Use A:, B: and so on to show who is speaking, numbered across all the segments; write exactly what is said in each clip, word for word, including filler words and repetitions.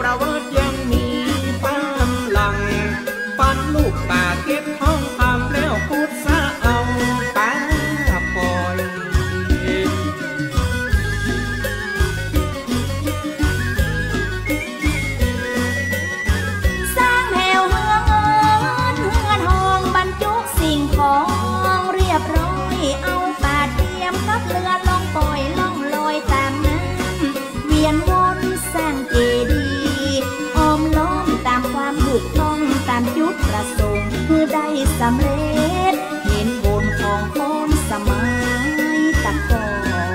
A: ประวัติยังมีความหลังปันลูกป่าเก็บท้องคำแล้วพูดซะเอาป้าปล่อย
B: สร้างแถวเฮืองเอินเฮือนห้องบรรจุสิ่งของเรียบร้อยเอาป่าเทียมกับเรือล่องปล่อยล่องลอยตามน้ำเวียนวนสร้างเจดีย์อ้อมล้อมตามความถูกต้องตามจุดประสงค์เพื่อได้สำเร็จเห็นโบนของคนสมัยตะก่อน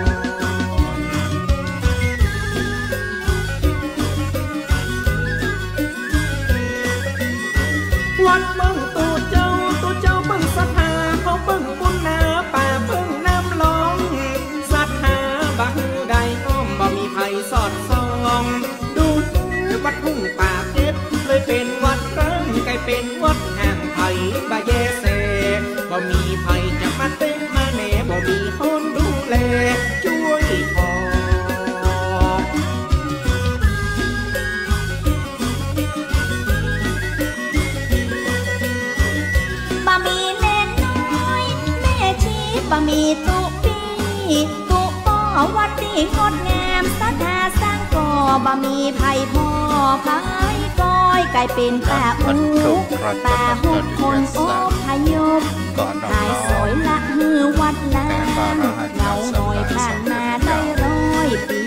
A: วัดเบิ่งตูเจ้าตูเจ้าเบิ่งศรัทธาเขาเบิ่งบุญนาป่าเบิ่งน้ำร้องศรัทธาบ่ฮือใดอ้อมบ่มีไผสอดส่องดูวัดทุ่งป่าเก็บเลยเป็นวัดร้างกลายเป็นวัดห่างไผบ่แยเสบ่มีไผจะมาเต้นมาแหน่บ่มีคนดูแลช่วยพอ
B: บะหมี่เล่นน้อยแม่ชีบะหมี่ตุปีตุป้อวัดดีงดงามศรัทธาสร้างก่อบะหมี่ไผ่พ่อไผ่ก้อยกลายเป็นป่าอูป่าหุบคนโอ้พยมหายสวยละมือวัดล้านเงาหน่อยผ่านมาได้ร้อยปี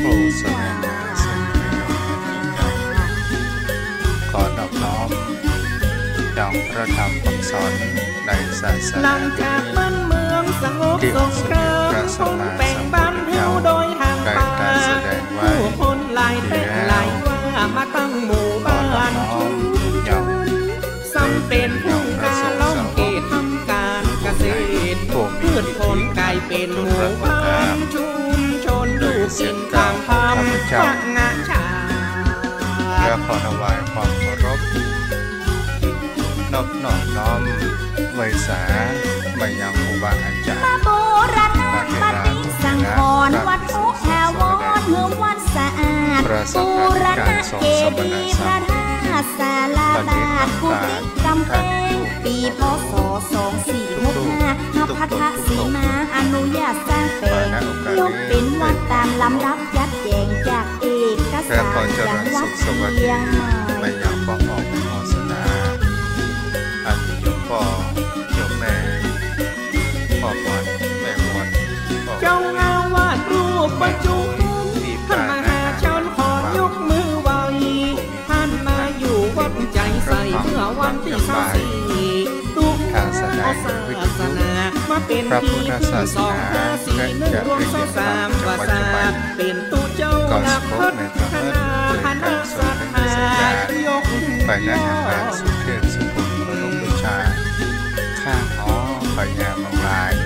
C: ขอนอบน้อมจองพระธรรมคำสอนในศาสนาห
A: ลังจากบ้านเมืองสงบสงครามคนแบ่งบ้านเฮาโดยทางป่าผู้คนหลายแต่หลายว่ามาตั้งหมู่บ้านชุมชนซ้ำเป็นผู้การล้อมเกตทำการเกษตรพืชผลกลายเป็นหมู่บ้านชุมชนอยู่กินตามธรรมพักงาชา
C: เพื่อขอถวายความเคารพนอบน้อมน้อมไว้สาไปยังครูบาอาจารย์
B: พระโบราณปฏิสังขรณ์วัดทุกแถวรเฮือวัดสะอาดบูรณะเจดีย์พระธาตุศาลาบาทกุฏิกำแพงปีพศสองสี่หกห้าพระพัทธสีมาอนุญาตสร้างแปลงยกเป็นวัดตามลำดับยัดแจงจากเอกสารอย่างวัดเชียงใหม่
C: ไปยังปออกศาสนาอันยกพ่อยกแม่พ่อวันแม่วัน
A: เจ้าอาวาสรูปประจุท่านมหาชนขอยกมือไหวท่านมาอยู่วัดใจใสเมื่อวันที่สองสี่ตุลาศาสนามาเป็นที่สองห้าสี่หนึ่งรวมสองสามวาสาเป็นตุเจ้านักพัฒนาคณะศรัทธายก
C: ไปยังงานสุเทพสุขุมพนมบูชาข้างหอไปยามังลาย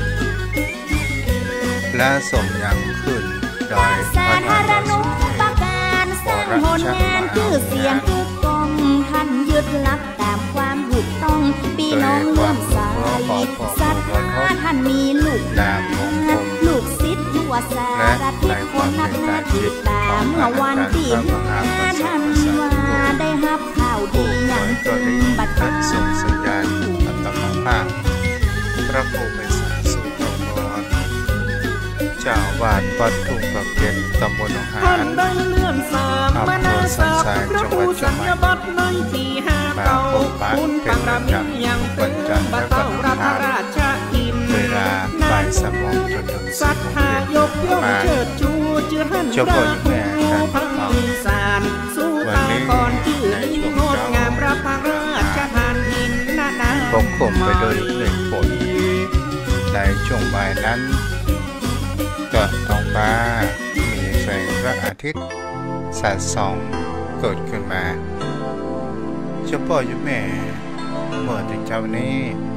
C: และสมยังขึ้นโดย
B: สาธารณูปการสร้างผลงานชื่อเสียงคือกองท่านยึดหลักตามความถูกต้องปีน้องเลื่อมใสศรัทธาท่านมีลูกหลานลูกศิษย์ทั่วสารทิศคนนับหน้าติดตามเมื่อวันที่ห้าท่านว่าได้รับข่าวดีอย่างตึงบัด
C: นี้ส่งสัญญาณอัตมาภาพพระโพธิสัตว์สุภกรเจ้าวาดวัดทุ่งประเก็นตำบลหนองหาน
A: ได้เลื่อนสามมานาสาพระผู้สัญญาบัตรในปีห้าเก้าคุณปังรามิยังเป็นบัตรเต้ารับพระราชกิน
C: เวลาบ่ายสามโมงจนถึง
A: ศรัทธายกย่องเชิดชูจือหันพระผู้พังอีสานสู้ตาก่อนชื่อลิ้นงดงามรับพระราชทานหินนานา
C: ปกคลุมไปด้วยเมฆฝนในช่วงบ่ายนั้นก็ท้องฟ้ามีแสงพระอาทิตย์สาดส่องเกิดขึ้นมาเจ้าพ่อยุแม่เมื่อถึงเช้านี้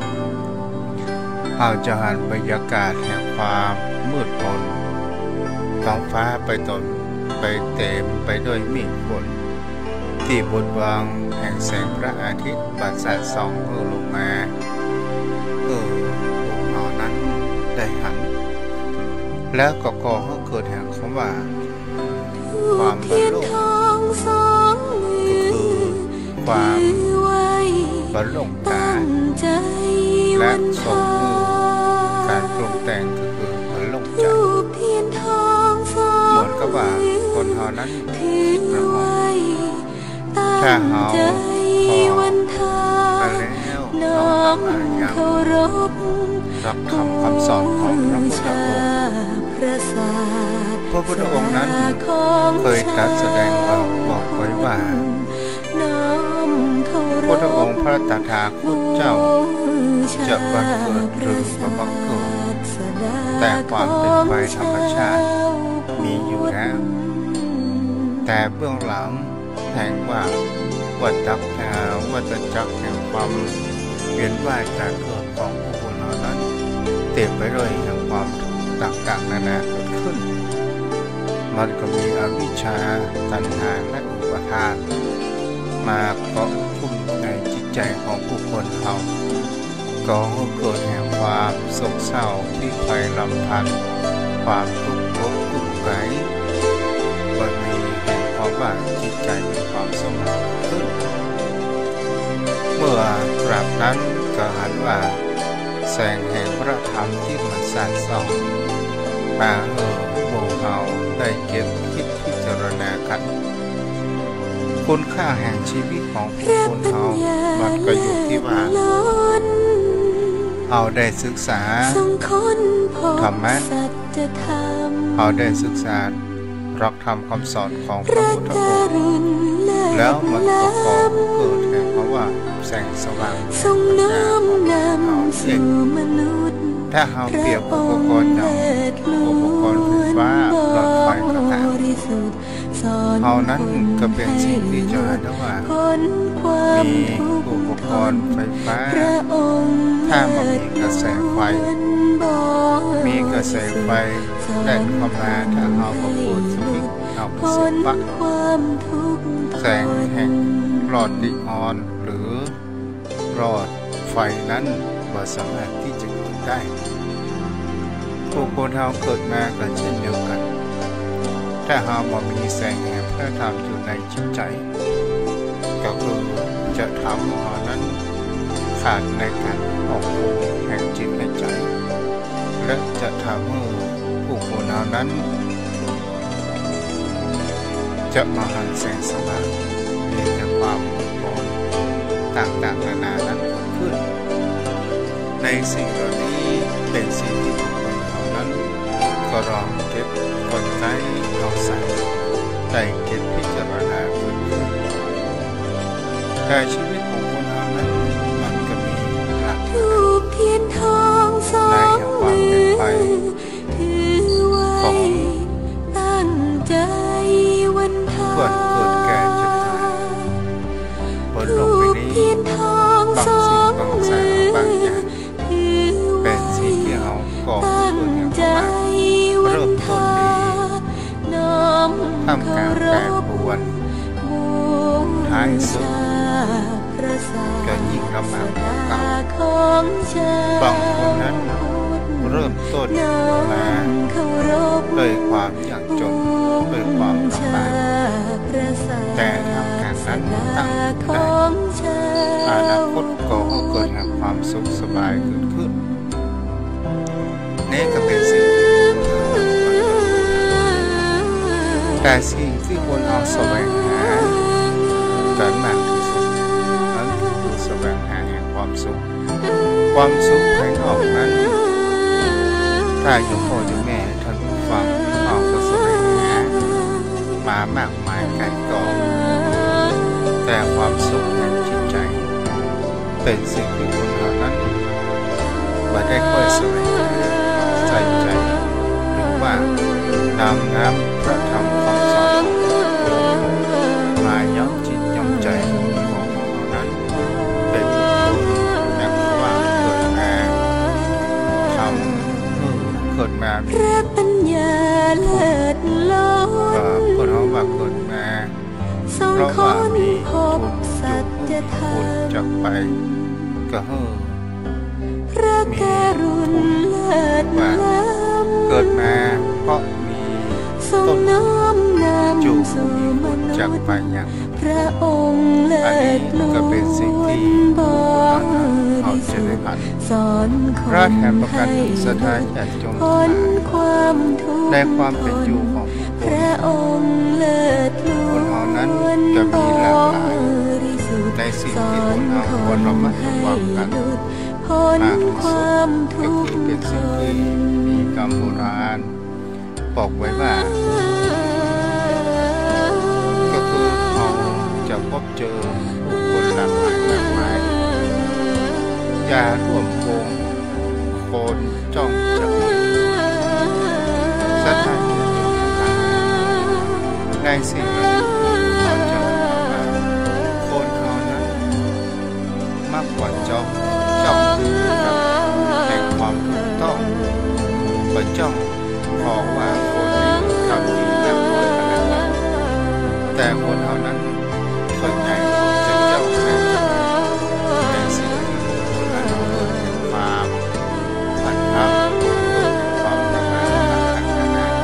C: เอาจะหันบรรยากาศแห่งความมืดมนท้องฟ้าไปตนไปเต็มไปด้วยเมฆฝนที่บดบังแห่งแสงพระอาทิตย์บัดสาดส่องลงมาเออพวกเรานั้นได้หันแล้วก็ก่อให้เกิดแห่งคำว่าความบรรลุบรรลงตาและสมมือการปรุงแต่งก็คือบรรลงใจเหมือนกับว่าคนเฮานั้นประมองถ้าเฮาพอไปแล้วน้อมนำอย่างรับคำคำสอนของพระพุทธองค์พระพุทธองค์นั้นเคยตรัสแสดงว่าบอกไว้ว่าพระพุทธองค์พระตถาคตเจ้าจะบังเกิดหรือบ่บังเกิดแต่ความเป็นไปธรรมชาติมีอยู่แล้วแต่เบื้องหลังแห่งว่าวัฏจักรวัฏจักรแห่งความเวียนว่ายตายเกิดของผู้คนเหล่านั้นเต็มไปด้วยแห่งความต่างๆนานาเกิดขึ้นมันก็มีอวิชชาตัณหาและอุปาทานมาเกาะคุ้มในจิตใจของผู้คนเราก็เกิดแห่งความโศกเศร้าที่ไฟลำพันความทุกข์อกทุกข์ใจมันมีแห่งความว่าจิตใจมีความสงบขึ้นเมื่อกราบนั้นก็หันว่าแสงแห่งพระธรรมที่มันสานส่องมาเออหมู่เฮาได้เก็บคิดพิจารณากันคุณค่าแห่งชีวิตของผู้คนเฮามันก็อยู่ที่ว่าเอาได้ศึกษาธรรมะเอาได้ศึกษารักธรรมคำสอนของพระพุทธองค์แล้วมันก็ก่อเกิดแห่งเพราะว่าแสงสว่างแห่งปัญญาของเราเองถ้าเราเปรียบอุปกรณ์อย่างอุปกรณ์ไฟฟ้าหลอดไฟก็ตามเฮานั้นก็เป็นสิ่งที่จะได้ว่ามีอุปกรณ์ไฟฟ้าถ้ามันมีกระแสไฟมีกระแสไฟแล่นเข้ามาถ้าเฮาบ่พูดสวิตช์เอาไปเสียบปลั๊กแสงแห่งหลอดนีออนหรือหลอดไฟนั้นบ่สามารถที่จะเกิดได้ผู้คนเฮาเกิดมาก็เช่นเดียวกันถ้าเฮาบ่มีแสงแห่งพระธรรมอยู่ในจิตใจก็คือจะทำให้เฮานั้นขาดในการออกโผแห่งจิตในใจและจะทำให้ผู้คนเหล่านั้นจะมาหันแสงสว่างมีแต่ความมืดมนต่างๆนานานั้นเกิดขึ้นในสิ่งเหล่านี้เป็นสิ่งที่ผู้คนเหล่านั้นก็ลองเก็บกลไกเอาใส่ได้เก็บพิจารณาเกิดขึ้นแต่ชีวิตของคนเหล่านั้นมันก็มีหลักในแห่งความเป็นไปของเกิดเกิดแก่เจ็บตายบนโลกใบนี้บางสิ่งบางสารบางอย่างเป็นสิ่งที่เราก่อเกิดอย่างประมาณเริ่มต้นดีทำการแปรปรวนท้ายสุดก็ยิ่งลำบากเก่าบางคนนั้นเริ่มต้นมาด้วยความยากจนด้วยความลำบากแต่ทำการนั้นตั้งได้อนาคตก็เกิดแห่งความสุขสบายเกิดขึ้นนี่ก็เป็นสิ่งที่แต่สิ่งที่คนเอาแสวงหากันมากที่สุดนั่นคือแสวงหาแห่งความสุขความสุขภายนอกนั้นถ้าโยมพ่อโยมแม่ท่านผู้ฟังเอาก็แสวงหามามากมายไกลกองแต่ความสุขแห่งจิตใจเป็นสิ่งที่คนเหล่านั้นไม่ได้ค่อยแสวงหาใส่ใจหรือว่านำน้ำพระธรรมคำสอนมาย้อมจิตย้อมใจของคนเหล่านั้นเป็นคนนักว่าเกิดมาทำเกิดมามีปัญญาเลิศล้นคนเขาว่าเกิดมาเพราะว่ามีทุนอยู่ทุนจากไปก็เฮ้อมีทุนว่าเกิดมาเพราะมีต้นจูจากไปอย่าง
B: พระองค์เลิศล้วนบอก
C: เขาจะได้ผ่าน
B: สอนคนให้พ้นความทุกข์ในความเป็นอยู่ของพระองค์เลิศล้วนบอก
C: ในสิ่งที่คนเราควรระมัดระวังกันมากที่สุดก็คือเป็นสิ่งที่มีคำโบราณบอกไว้ว่าก็คือเราจะพบเจอผู้คนหลากหลายมากมายอย่าร่วมวงโคนจ้องจับสถานที่ต่างๆในสิ่งนี้เราจะคนเขานั้นมากกว่าจ้องจ้องกับในความถูกต้องว่าจ้องเพราะว่าคนนี้ทำดีแล้วรวยขนาดนั้นแต่คนเขานั้นส่วนใหญ่จะจ้องแค่ในสิ่งที่คนนั้นเกิดถึงความผันทำเกิดถึงความทำงานต่างๆนานา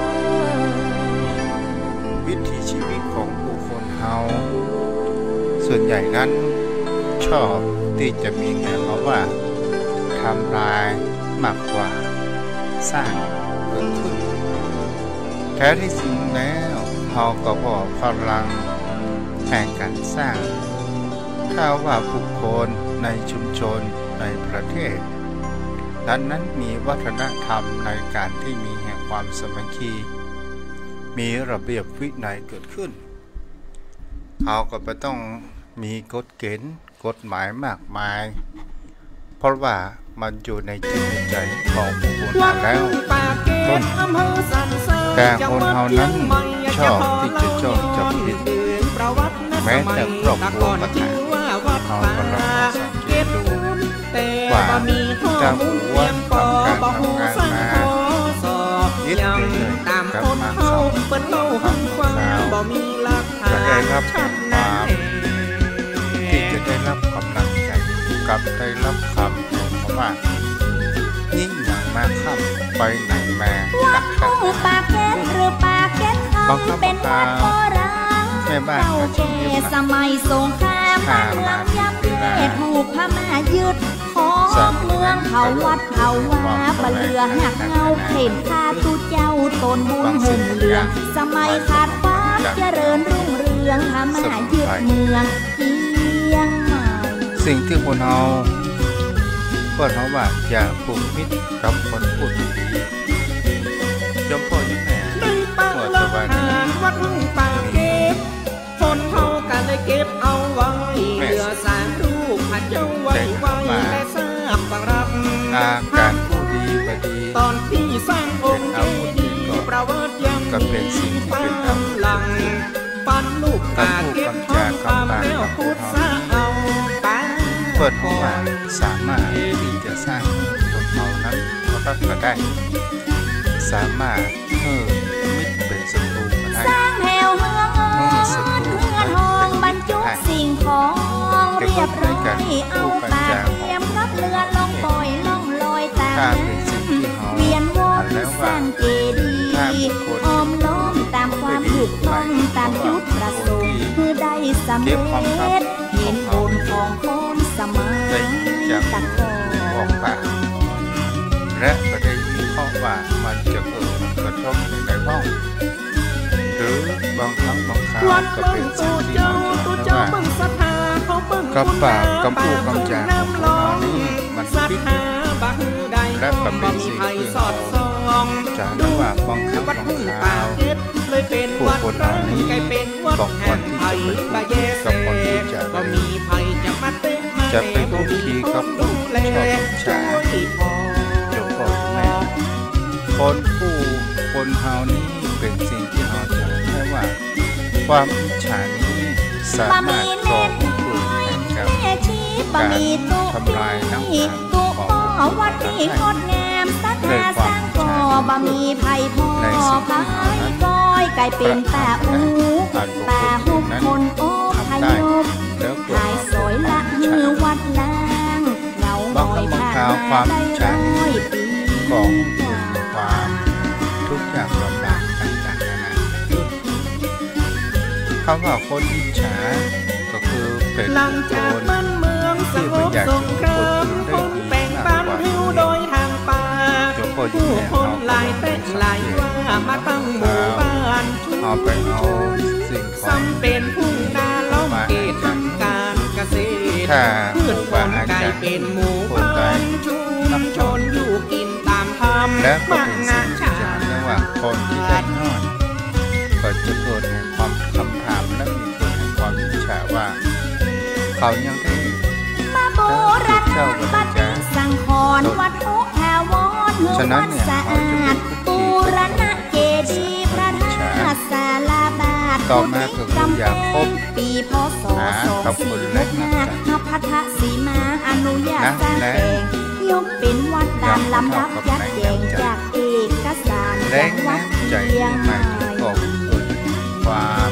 C: วิถีชีวิตของผู้คนเขาส่วนใหญ่นั้นชอบที่จะมีแนวเขาว่าทำลายมากกว่าสร้างเกิดขึ้นแท้ที่จริงแล้วเขาก็บอกพลังแห่งการสร้างถ้าว่าบุคคลในชุมชนในประเทศนั้นนั้นมีวัฒนธรรมในการที่มีแห่งความสามัคคีมีระเบียบวินัยเกิดขึ้นเขาก็ไม่ต้องมีกฎเกณฑ์กฎหมายมากมายเพราะว่ามันอยู่ในจิตในใจของผู้คนมาแล้วต้นแต่คนเฮานั้นชอบที่จะจ้องจับผิดแม้แต่ครอบครัวก็ตามเขาก็ลองสังเกตดูว่าเจ้าหัวทำการทำงานมายึดเลยกลับมาเข้าทำข่าวจะได้รับความที่จะได้รับกำลังใจกับได้รับคำแทนเพราะว่ายิ่งอย่างมาค่ำไปไหนมา
B: วัดทุ่งปากเก็ตหรือปากเก็ตเขาเป็นวัดโบราณ
C: แม่บ้านก็ชิมเรียบ
B: สมัยสงครามบ้านเมืองย่ำแย่ถูกพม่ายึดของเมืองเขาวัดเขาว่าบะเลือหักเงาเข็นข้าตุเจ้าตนบุญหุ่นเหลืองสมัยขาดฟ้าเจริญรุ่งเรืองพม่ายึดเมืองเพียงใหม่
C: สิ่งที่คนเอาก็เขาว่าอย่าผูกมิตรกับคนพูดดียมพ่อยมแม่
A: เมื่อสวรรค์วัดทุ่งปากเก็บคนเขากันได้เก็บเอาไว้เหลือสามรูปพระเจ้าไว้ไว้และทราบฟังรับ
C: อาการผู้ดีบดี
A: ตอนที่สร้างองค์เจดีย์ประวัติยังมีฟ้าหลังปันลูกปากเก็บทองคำแล้วพุทธะเอา
C: เปิดหัวสามารถที่จะสร้างคนเขานั้นรับก็ได้สามารถเพิ่มมิตรเป็นศัตรูก็ได้
B: สร้างแถวเฮืองเอิญเฮือนห้องบรรจุสิ่งของเรียบร้อยเอาปากเทียมกับเรือล่องปล่อยล่องลอยตามเวียนวนสร้างเจดีย์อ้อมล้อมตามความถูกต้องตามยุทธประสงค์คือได้สำเร็จเห็นผลของคนสมัยตะกอน
C: ปากและประเด็นที่ข้อว่ามันจะเกิดกระทบในห้องหรือบางครั้งบางคราวก็เป็นสิ่งที่เราจะว่ากับปากกับผู้กำจาของเรานี้มันพิษและก็เป็นสิ่งที่เราจะได้ว่าบางครั้งบางคราวผู้คนเหล่านี้บอกวันที่จะไปกับคนที่จะไปจะไปคุกคีกับผู้ชอบฉาจงบอกแม่คนผู้คนเฮานี้เป็นสิ่งที่เราจะได้ว่าความอิจฉานี้สามารถก่อให้เกิดแห่งการทำลายน้ำขังของวัดที่งดงามสัทธาสร้างก่อบะมีไผ่พ่อพายก้อยกลายเป็นป่าอูป่าหุบคนโอ้พายบหายสวยละหือวัดล้างเงาหอยผ่านมาได้ร้อยปีของความทุกข์ยากลำบากต่างๆคำว่าคนอิจฉาก็คือเป็น
A: หลัง
C: โจ
A: จาก
C: ร
A: บ้านเมืองส
C: ที่
A: ง
C: ไม่
A: บ
C: อยาก
A: ส
C: จะ
A: ง
C: มี
A: ค
C: คน
A: ราม
C: อื่น
A: ค
C: ได้
A: น
C: ดี
A: แบ่ง
C: มาก
A: ปัน
C: กว่า
A: หิวโดยทางป่า
C: จงพ่ออยู่
A: ผู้
C: แม่
A: คน
C: เขา
A: หลายเต้นหลายว่ามาตั้งหมู่บ้านชุ
C: เอาไป
A: ม
C: เอา
A: ชน
C: สิ่งของ
A: ซ้ำเป็นทุ่งนาล้อมเขตทำการเกษตร
C: ถ้า
A: พืชผลกลายเป็นหมู่บ้านชุมชนอยู่กินตามธรรม
C: และก็
A: บา
C: เป็
A: ง
C: น
A: งา
C: สิ่
A: น
C: งที่
A: ชา
C: จะเรียกว่าคนที่ได้นอนก็จะเกิดในความคำถามและมีเกิดในความอิจฉาว่า เขายังได้
B: มาโบราณปฏิสังขรณ์วัดโอแถวรเมืองวัดสะอาดบูรณะเจดีย์พระธาตุศาลาบาท
C: ต่อมาก็คืออยากพบ
B: ปีพศสองสี่หกห้าพระพัทสีมาอนุญาตสร้างแปลงยกเป็นวัดตามลำดับยัดแยงจากเอกสาร
C: แร
B: จั
C: ง
B: งหวัด
C: น้ำใจ
B: เชียง
C: ห
B: ให
C: มายถึง
B: ม่
C: บอกเกิดความ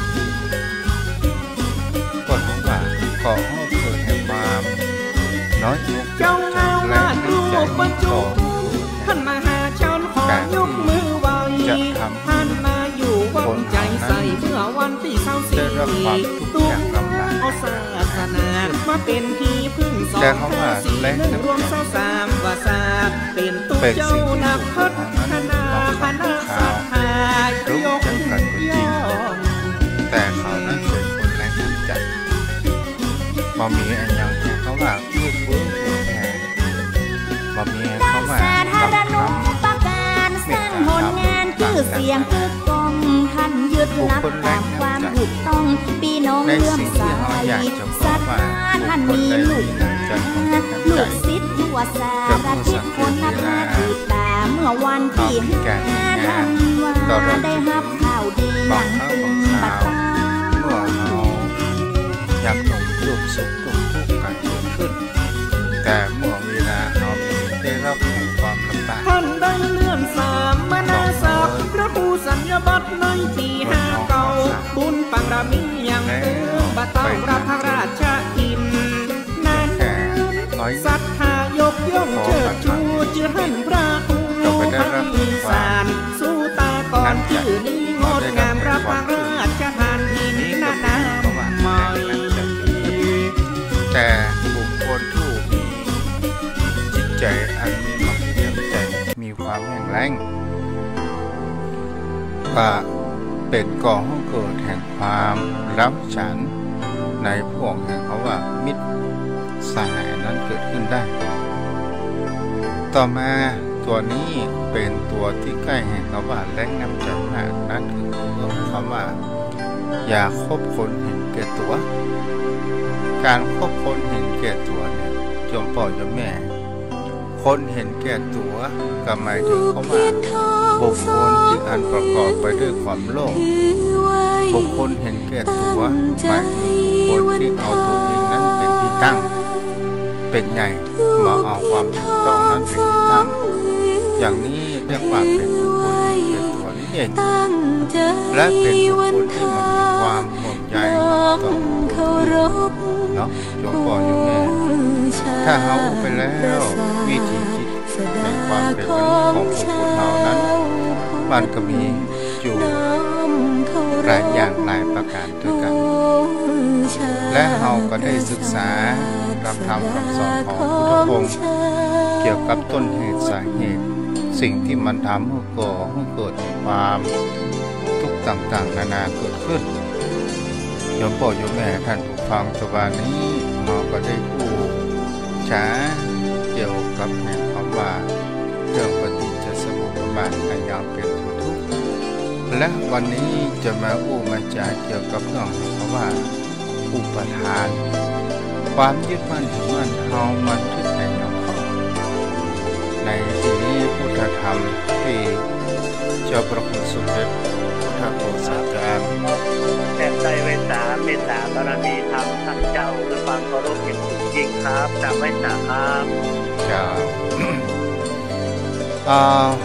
C: กดของว่าก่อให้เกิดแห่งความน้อยอก
A: เจ้า
C: ใจ
A: อาว
C: และ
A: าสรู
C: ใจ
A: ปประจุ
C: ต่อ
A: ท่านมหาชนขอยกมือไหวท่านมาอยู่วัดใจใส่เมื่อวันที่เศร้าสีตุ้มเอาศาสนามาเป็นที่พึ่งสองห้าสี่หนึ่งรวมเศร้าสามวาสาเป็นตัวเจ้านักพัฒนาคณะศรัทธายกย่อง
C: แต่เขานั้นเป็นคนแรงน้ำใจบ่มีอันยังแค่เขาว่าลูกเบื้องหัวแห่บ่มีเขาว่า
B: สาธารณูปการสร้างผลงานชื่อเสียงคือกองท่านยึดหลักตามความถูกต้องปีน้องเลื่อมใสศรัทธาท่านมีลูกหลานลูกศิษย์ทั่วสารทิศคนนับหน้าติดตามเมื่อวันที่ห้าธันวาได้รับข่าวดีอย่างเป็นบัตร
C: เมื่อเราอยากหลงรูปสุขรูปทุกข์กันเกิดขึ้นแต่เมื่อเวลาเราได้รับแห่งความลำบาก
A: ท่านได้เลื่อนสามมนาศักดิ์พระผู้สัญญบัตรในปีห้าเก้าบุญปังรามีอย่างเติมบัตรต้องรับพระราชกินนานศรัทธายกย่องเชิดชูชื่อท่านพระผู้พันสารสู้ตาก่อนชื่อนี้งดงามรับพระราชทานหินนานาใหม่
C: แต่บุคคลผู้มีจิตใจอันมีความเยี่ยมใจมีความแข็งแรงก็เป็นก่อให้เกิดแห่งความรับฉันในพวกแห่งเขาว่ามิตรสหายนั้นเกิดขึ้นได้ ต่อมาตัวนี้เป็นตัวที่ใกล้แห่งคำว่าแรงน้ำใจมากนั่นคือคำว่าอย่าคบคนเห็นแก่ตัวการคบคนเห็นแก่ตัวเนี่ยจมป่อจมแม่คนเห็นแก่ตัวก็หมายถึงเขาว่าบุคคลที่อันประกอบไปด้วยความโลภบุคคลเห็นแก่ตัวหมายถึงคนที่เอาตัวเองนั้นเป็นที่ตั้งเป็นใหญ่มาเอาความถูกต้องนั้นเป็นที่ตั้งอย่างนี้เรียกว่าเป็นบุคคลเห็นแก่ตัวนี่เองและเป็นบุคคลที่มันมีความห่วงใยต่อเนาะจงปล่อยอยู่แม่ถ้าเขาไปแล้ววิธีคิดในความเป็นมนุษย์ของบุคคลเรานั้นมันก็มีอยู่หลายอย่างหลายประการด้วยกันและเราก็ได้ศึกษารับธรรมคำสอนของพุทธองค์เกี่ยวกับต้นเหตุสาเหตุสิ่งที่มันทำให้ก่อให้เกิดความทุกข์ต่างๆนานาเกิดขึ้นโยมพ่อโยมแม่ท่านผู้ฟังสวานี้เราก็ได้พูดช้าเกี่ยวกับแห่งคำว่าเรื่องปฏิจจสมุปบาทพยายามเป็นทุกข์และวันนี้จะมาอู้มาจาเกี่ยวกับเรื่องคำว่าอุปทานความยึดมั่นถือมั่นเอามันทึกแห่งของเขาในที่นี้พุทธธรรมที่เจ้าพระคุณสมเด็จพุทธโฆษาจารย์
D: แผ่ใจเวสาเมตตาบารมีธรรมท่านเจ้าด้วยความเคารพอย่างสูงยิ่งครับจากเวสาครับ
C: เจ้า อ่า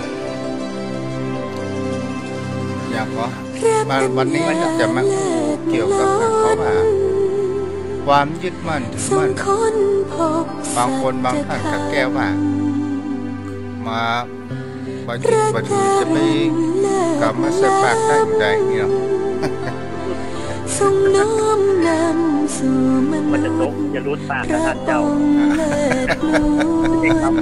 C: อยากว่าวันนี้จะมาเกี่ยวกับเขาว่าความยึดมั่นถือมั่นบางคนบางท่านก็แก้ว่ามาประยึดประถือจะไปกลับมาใส่ปากได้อย่างไรเนี่ย
E: ทรงน้อมนำสู่มนุษย์
D: มันจะตกจะรุดปากกับท่านเจ้า
E: เจ้า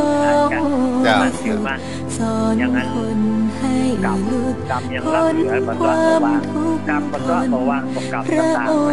E: สอนคนให้หลุด
D: กรรมยังรับเหลือมันก็ระวังกรรมมันก็ระวังกับกรรมต่างๆ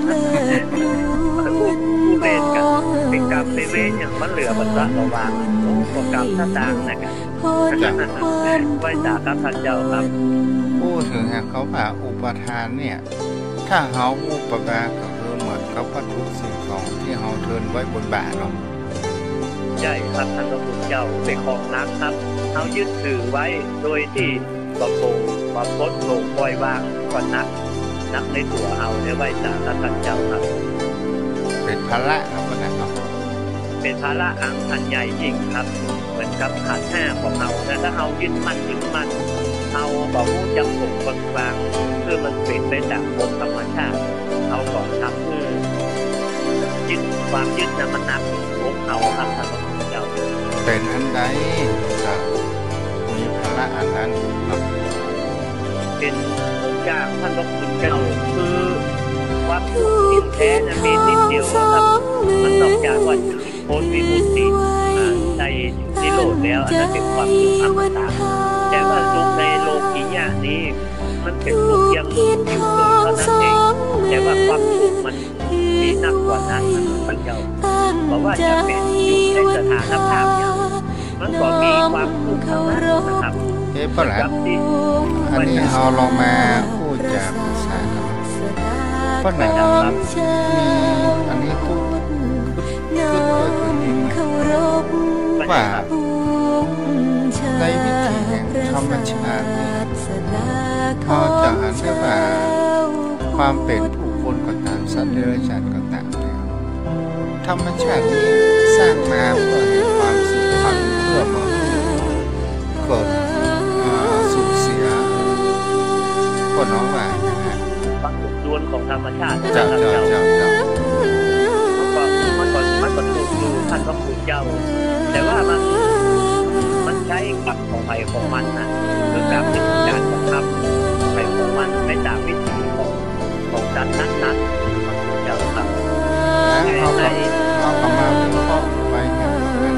D: ผู้เวรกันเป็นกรรมในเวรอย่างมันเหลือมันก็ระวังกับกรรมต่างๆนะครับไว้จากท่านเจ้าครับ
C: พูดถึงเขาว่าอุปทานเนี่ยถ้าเขาอุปบาก็คือเหมือนเขาวัตถุสิ่งของที่เขาเทินไว้บนบ่าเนาะ
D: ใช่ครับท่านพระพุทธเจ้าเป็นของนักครับเขายึดถือไว้โดยที่ประโคงประพดลงปล่อยวางก่อนนักนักในตัวเอาในไว้จากท่านเจ้าครับ
C: เป็นภาระครับนะเนาะ
D: เป็นภาระอันอันใหญ่ยิ่งครับเหมือนกับขันธ์ห้าของเราแต่ถ้าเอายึดมันยึดมันเอาบอกว่าจำผมบางบางเพื่อมันเป็นไปจากกฎธรรมชาติเอาก่อนทำเพื่อยึดความยึดนั้นมันหนักพวกเอาครับท่านพระพุทธเจ้า
C: เป็นอันใดจะมีภาระอันนั้น
D: เป็นองค์อย่างท่านพระพุทธเจ้าคือความทุกข์ที่แท้นั้นมีนิดเดียวครับมันนอกจากว่าจะพ้นวิมุตติในนิโรธแล้วอันนั้นเป็นความสุขอมตะแต่ว่าสุขในโลกียะนี้มันเป็นทุกข์ยังอยู่เท่านั้นเองแต่ว่าความสุขมันมีนักกว่านั้นมันเจ้าเพราะว่าจะเป็นอยู่ในสถานภาพอย่างมันก็มีความทุกข์เท่านั้นนะครับ
C: เอ๊ะป้าหลานอันนี้เอาลองมาพูดจากภาษาป้าหลานมีอันนี้พูดพูดด้วยตัวเองว่าในวิถีแห่งธรรมชาตินี่เขาจะหันได้ว่าความเป็นผู้คนก็ตามสัตว์เดรัจฉานก็ตามแล้วธรรมชาตินี้สร้างมาเพื่อให้ความสืบพันธุ์เพื่อมาเกิดสูญเสียก็น้องว่านะฮะ
D: ความสมดุลของธรรมชาติ
C: เจ้าเจ้าเจ้าเจ้า
D: มันก็มันก็ถูกดูท่านพระพุทธเจ้าแต่ว่ามันมันใช้กับของใครของมันนะคือการเป็นการกระทำไปของมันไม่ตามวิถีของของสัตว์นั้นๆเจ้าครับ
C: เอาไปเอาเข้ามาวิเคราะห์ไปเนี่ย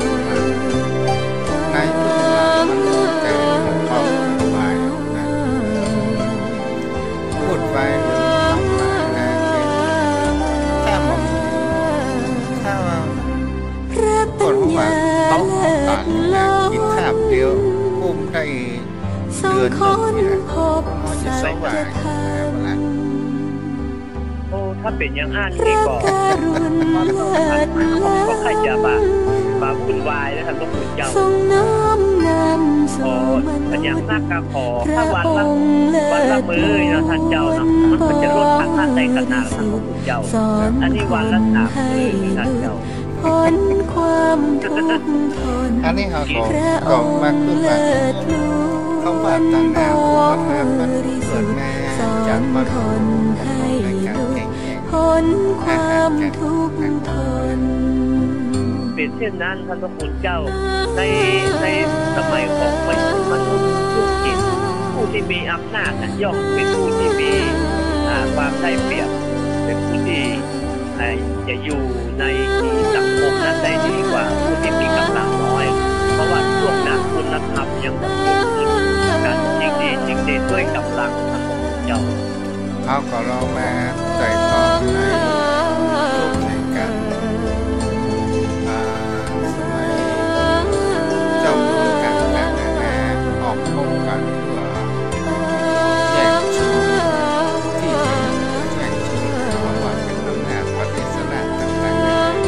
C: ในเรื่องราวมันแต่ความวุ่นวายนะพูดไปเดี๋ยวทำมานะถ้ามันถ้าว่าคนของมันต้องตัดนะกินข้าวเดียวคุ้มได้เดือนหนึ่งนี่แหละเขาจะสบายนะ
D: โอ้ถ้าเป็นอย่างนั้นนี่ก็ก็ใครจะมามาวุ่นวายแล้วท่านพระพุทธเจ้าโอ้แต่อย่างนักการขอถ้าวันละวันละมื้อนะท่านเจ้าเนาะมันก็จะลดทางท่านในขนาดท่านพระพุทธเจ้าอันนี้วันละสามมื้อท่านเจ้า
C: อันนี้เขาก็ก็มาขึ้นมาเขาว่าตั้งแนวว่ามันเกิดแม่จากมาคนให้ลุกพ้นความทุกข์ทน
D: เป็นเช่นนั้นท่านพระพุทธเจ้าในในสมัยของมนุษย์มนุษย์ทุกจิตผู้ที่มีอำนาจนั้นย่อมเป็นผู้ที่มีความได้เปรียบเป็นผู้ที่จะอยู่ในสังคมนั้นได้ดีกว่าผู้ที่มีกำลังน้อยเพราะว่าช่วงนั้นคุณธรรมยังไม่เกิดขึ้นการจริงดีจริงดีด้วยกำลังท่านพระพุทธเจ้า
C: เอาก็ลองมาใส่ตองในทุกแห่งกันสมัยเจ้าเมืองกันแต่แม่ออกพบกันเพื่อแย่งชิงที่เป็นแย่งชิงเพราะว่าเป็นอำนาจปฏิสนะต่าง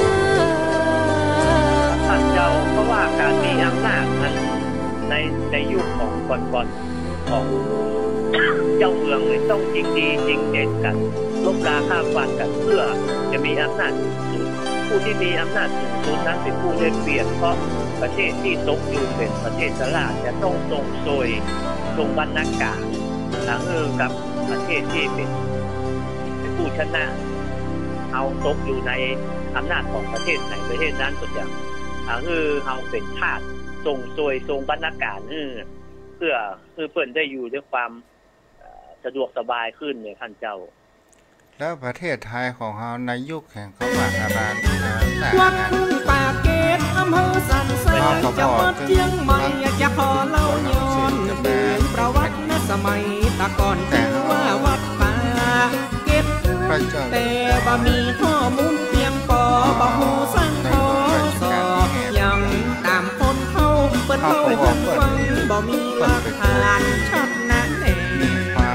D: ๆท่านเจ้าเพราะว่าการมีอำนาจนั้นในในยุคของก่อนๆของเจ้าเมืองเลยต้องจริงดีจริงเด็ดกันลบราฆ่าฟันกันเพื่อจะมีอำนาจสูงสุดผู้ที่มีอำนาจสูงสุดนั้นเป็นผู้ได้เปรียบเพราะประเทศที่ตกอยู่เป็นประเทศสลาดจะต้องทรงโซยทรงบรรณาการทางเออกับประเทศที่เป็นเป็นผู้ชนะเอาตกอยู่ในอำนาจของประเทศไหนประเทศนั้นตัวอย่างทางเออเอาเป็นทาสทรงโซยทรงบรรณาการเออเพื่อเพื่อเปิ่นได้อยู่ด้วยความสะดวกสบายขึ้นเนี่ยท่านเจ้า
C: แล้วประเทศไทยของเราในยุคแห่งเขาว่าอาราธนาแต่
A: วัดทุ่งป่าเกตอำเภอสันทรายจังหวัดเชียงใหม่จะขอเล่าย้อนถึงประวัติในสมัยตะก่อนชื่อว่าวัดป่าเกตแต่บ่มีข้อมูลเพียงพอบ่ฮู้สั่งขอสอบยังตามคนเข้าเปิ้นเล่าให้ฟังบ่มีหลักฐานชัดแน่มีความ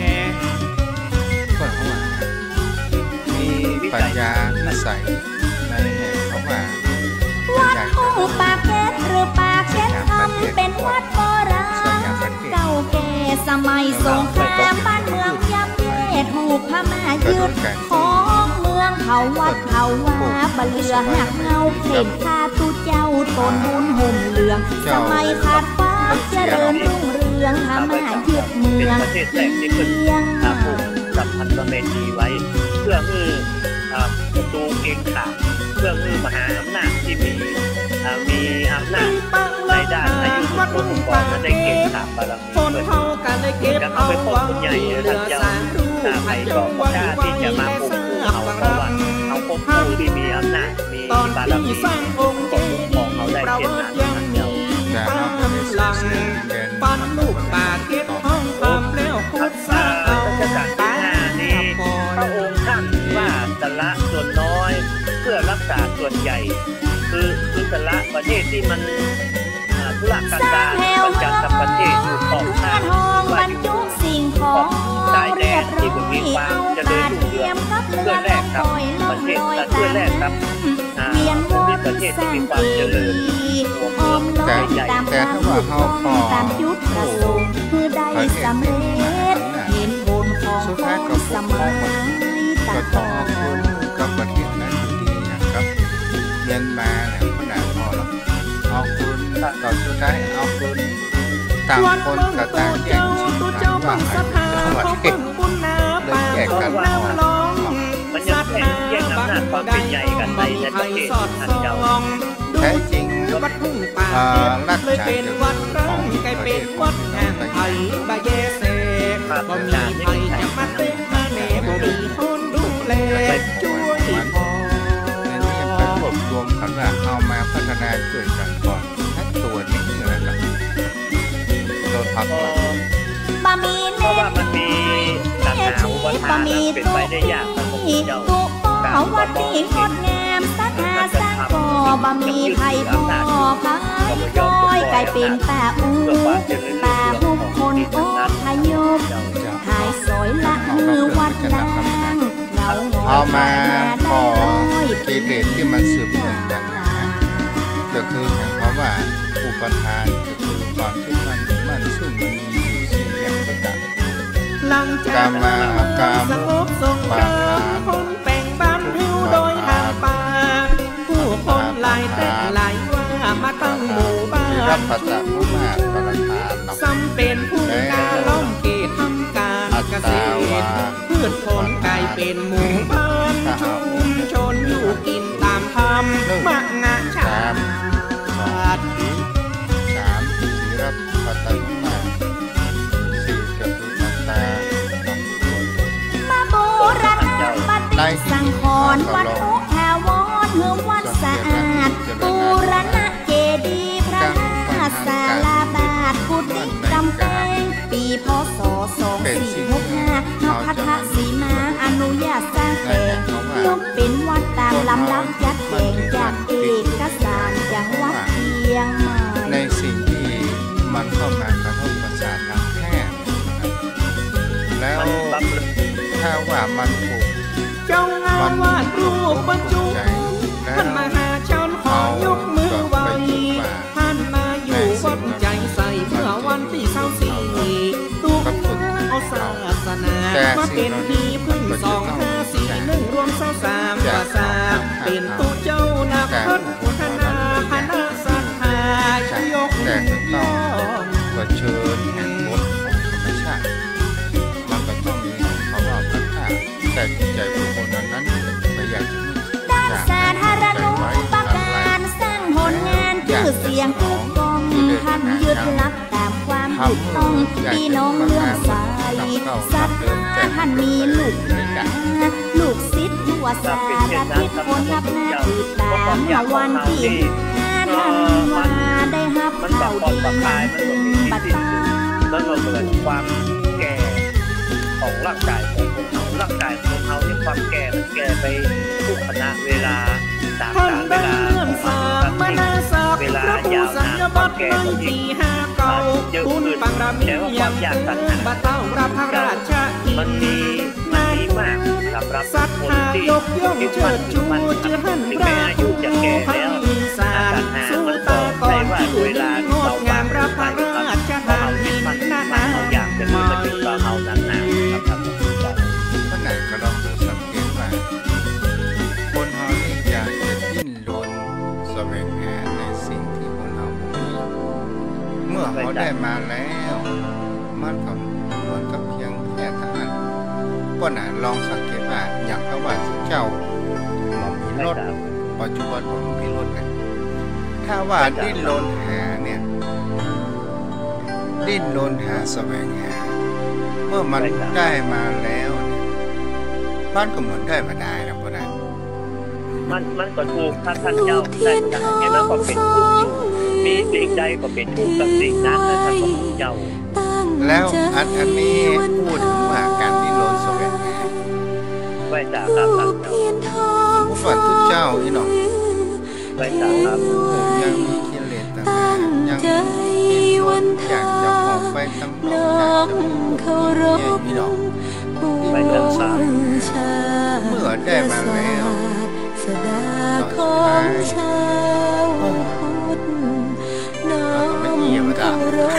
C: ปัญญานิสัยในแห่งเขาว่า
B: วัดทุ่งปากเกร็ดหรือปากเกร็ดทำเป็นวัดโบราณเก่าแก่สมัยสงครามบ้านเมืองย่ำแย่ถูกพม่ายึดของเมืองเขาวัดเขาว่าบะเลือหักเงาเห็นข้าตุเจ้าตนบุญห่มเหลืองสมัยขาดฟ้าเจริญรุ่งเรืองพม่ายึดเมืองเพียงใหม่
D: สัมพันธเมตรีไว้เพื่อมือประตูเก่งขาเพื่อมือมหาอำนาจที่มีมีอำนาจในด้านอายุทุกองค์กรนั้นได้เก่งขาบารมีเพื่อจะเข้าไปพบผู้ใหญ่ท่านเจ้าถ้าใครบอกกล้าที่จะมาปกป้องเขาเพราะว่าเขาพบผู้ที่มีอำนาจมีบารมีปกป้องเขาได้เช่นนั้นท่านเจ้า
A: ปั้นลูกปากเก็บห้องทำแล้วคุดซาเอาตานี้
D: พระองค์ท่านว่าสละส่วนน้อยเพื่อรักษาส่วนใหญ่คือคือสละประเทศที่มันทุรกันดารประจันกับประเทศอยู่ขอบข้างว่าอยู่ขอบชายแดนที่มีความเจริญรุ่งเรืองเพื่อแลกกับประเทศเพื่อแลกกับที่ประเทศที่มีความเจริญ
C: แต่แต่ถ้าว่าเขาพอ
B: ตามยุทธประสงค์คือได้สำเร็จเห็นผลของของสมัยตะก่อน
C: กับประเทศนั้นอยู่ดีนะครับเมียนมาเนี่ยขนาดพอแล้วเอาคุณต่อสุดท้ายเอาคุณต่างคนกับต่างแย่งชิงกันว่าใครจะประเทศเลยแยกกันว่า
D: มันยังเป็นแย่งอำนาจความเป็นใหญ่กันในประเทศท่านเจ้า
C: แท้จริง
A: วัดทุ่งป่าเลยเป็นวัดร้างกลายเป็นวัดแห่งไทยบาเยเซบ่มีใครจะมาเต้นมาแหน่บ่มีคนดูแลช่วยพอ
C: ในนี้เป็นรวบรวมกันว่าเอามาพัฒนาช่วยกันก่อนทั้งตัวนี้อะไรล่ะโดนพัก
B: บะมีเน่บะมีตัณหาอุปทานเป็นไปได้ยากครับผมเจ้าการวัดที่งดงามศรัทธาสร้างก่อบะมีไผ่พ่อพายคอยกลายเป็นป่าอูป่าหุบคนโอ้พยพหายสอยละมือวัดล้างเงา
C: เอามาพอกิเลสที่มันสืบเนื่องกันก็คือหมายความว่าอุปทานก็คือความคิดมันมันซึ่งมันมีอยู่สี่อย่างด้วยกันกามากาม
A: สงบทรงเดิมคนแป่งบ้านหิวโดยทางป่าผู้คนหลายแต่หลายว่ามาตั้งหมู่บ้านซ้ำเป็นผู้การล้อมเกตทำการเกษตรพืชผลกลายเป็นหมู่บ้านชุมชนอยู่กินตามธรรมมะงะชาติ
C: สามสีรับปัตตานาสี่จตุปัตตา
B: มาโบราณปฏิสังขรณ์วัดมุขาวรเมืองวัดสะอาดบูรณะเจดีย์พระธาตุศาลาบาทกุฏิกำแพงปีพศสองสี่หกห้านครสีมาอนุญาตสร้างแห่งยกเป็นวัดตามลำดับจัดแห่งจากเอกสารจังหวัดเชียงใหม่
C: ในสิ่งที่มันเข้ามากระทบประสาททางแพทย์แล้วถ้าว่ามันถูก
A: เจ้างานวาดรูปบรรจุท่านมหาชนขอยกมือไหวท่านมาอยู่วัดใจใส่เมื่อวันที่เศร้าสี่ตุกเอาศาสนามาเป็นที่พึ่งสองห้าสี่หนึ่งรวมเศร้าสามภาษาเป็นตัวเจ้านักพัฒนาคณะศรัทธายกย่อ
C: ก็เชิญแห่งบทของธรรมชาติมันก็ต้องมีคำว่าพัฒนาแต่จิตใจผู้คนนั้นไม่อยาก
B: ด้านสาธารณูปการสร้างผลงานชื่อเสียงทุกกองท่านยึดหลักตามความถูกต้องพี่น้องเลื่อมใสศรัทธาท่านมีลูกหาลูกศิษย์ทั่วสารทิศคนนับหน้าติดตามเมื่อวันที่ท่านว่าได้ฮับข่าวดีบัดตา
D: แล้วเราเกิดความแก่ของร่างกายของคนเราร่างกายคนเราที่ความแก่มันแก่ไปทุกขณะเวลาตามกาลเวลาเวลายาวนานความแก่ก็ยิ่งเยอะขึ้นแต่ว่าความอยากสันหามันมีมันมีมากสำหรับคนที่ที่มันมันถึงแม้อายุจะแก่แล้วสันหามันก็ใช่ว่าเวลาเราบางเราไปครับเพราะเราคิดมันมันเอาอย่างจะมีมันถึงเราเอานั้นนะรับครับ
C: คนไหนก็ลองดูสังเกตว่าคนเราที่อยากจะดิ้นรนแสวงหาในสิ่งที่คนเรามีเมื่อเขาได้มาแล้วมันก็มันก็เพียงแค่เท่านั้นก็น่ะลองสังเกตว่าอย่างพระว่าเจ้าหมอมีรถปัจจุบันหมอมีรถไงถ้าว่าดิ้นรนหาเนี่ยดิ้นรนหาแสวงหาเมื่อมันได้มาแล้วเนี่ยบ้านก็เหมือนได้มาได้นะพ่อนะ
D: มันมันก็ถูกท่านท่านเจ้าได้จากนี้แล้วก็เป็นทุกอยู่มีสิ่งใดก็เป็นทุกกับสิ่งนั้นนะท่านของเจ้า
C: แล้วอันอันนี้พูดถึงว่าการดิ้นรนแสวงหา
D: ไว้จากครับท่านเจ้า
C: ผู้ฝันทุกเจ้าอีหนอ
D: ไว้จากครับ
C: ยังมีกิเลสต่างๆยังอยากจะออกไปตั้งนอกอยากจะมีหนอ
D: ไว้จากครับ
C: เมื่อได้มาแล้วต่อไปไม่เงียบอ่ะ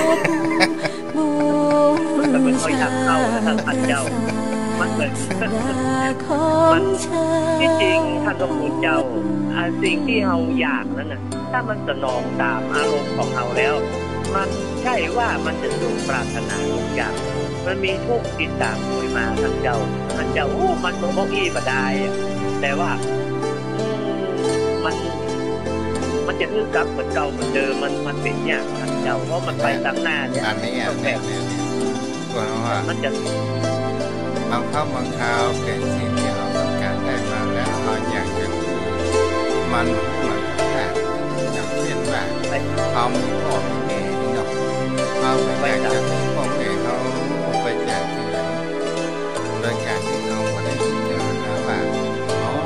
D: มันเป็นคอยทำเข้าท่านท่านเจ้ามันเป็นมันที่จริงท่านพระคุณเจ้าสิ่งที่เราอยากนั้นน่ะถ้ามันสนองตามอารมณ์ของเราแล้วมันใช่ว่ามันจะสมปรารถนาทุกอย่างมันมีทุกติดตามโดยมาท่านเจ้าท่านเจ้าโอ้มันโมอี้บดายแต่ว่ามันมันจะนึกกลับเหมือนเก่าเหมือนเดิมมันมันเป็นอย่างท่านเจ้าเพราะมันไปตั้งหน้าเนี่ย
C: อันนี้อันนี้ก็ว่า
D: มันจะ
C: บางครั้งบางคราวเป็นสิ่งที่เราต้องการได้มาแล้วเราอยากจะมันเหมือนกันอย่างเช่นว่าเขามีพ่อมีแม่นี่เนาะเขาไปอยากจะมีพ่อแม่เขาไปจากที่ไหนโดยการที่เขาไม่ได้พิจารณาว่าอ๋อ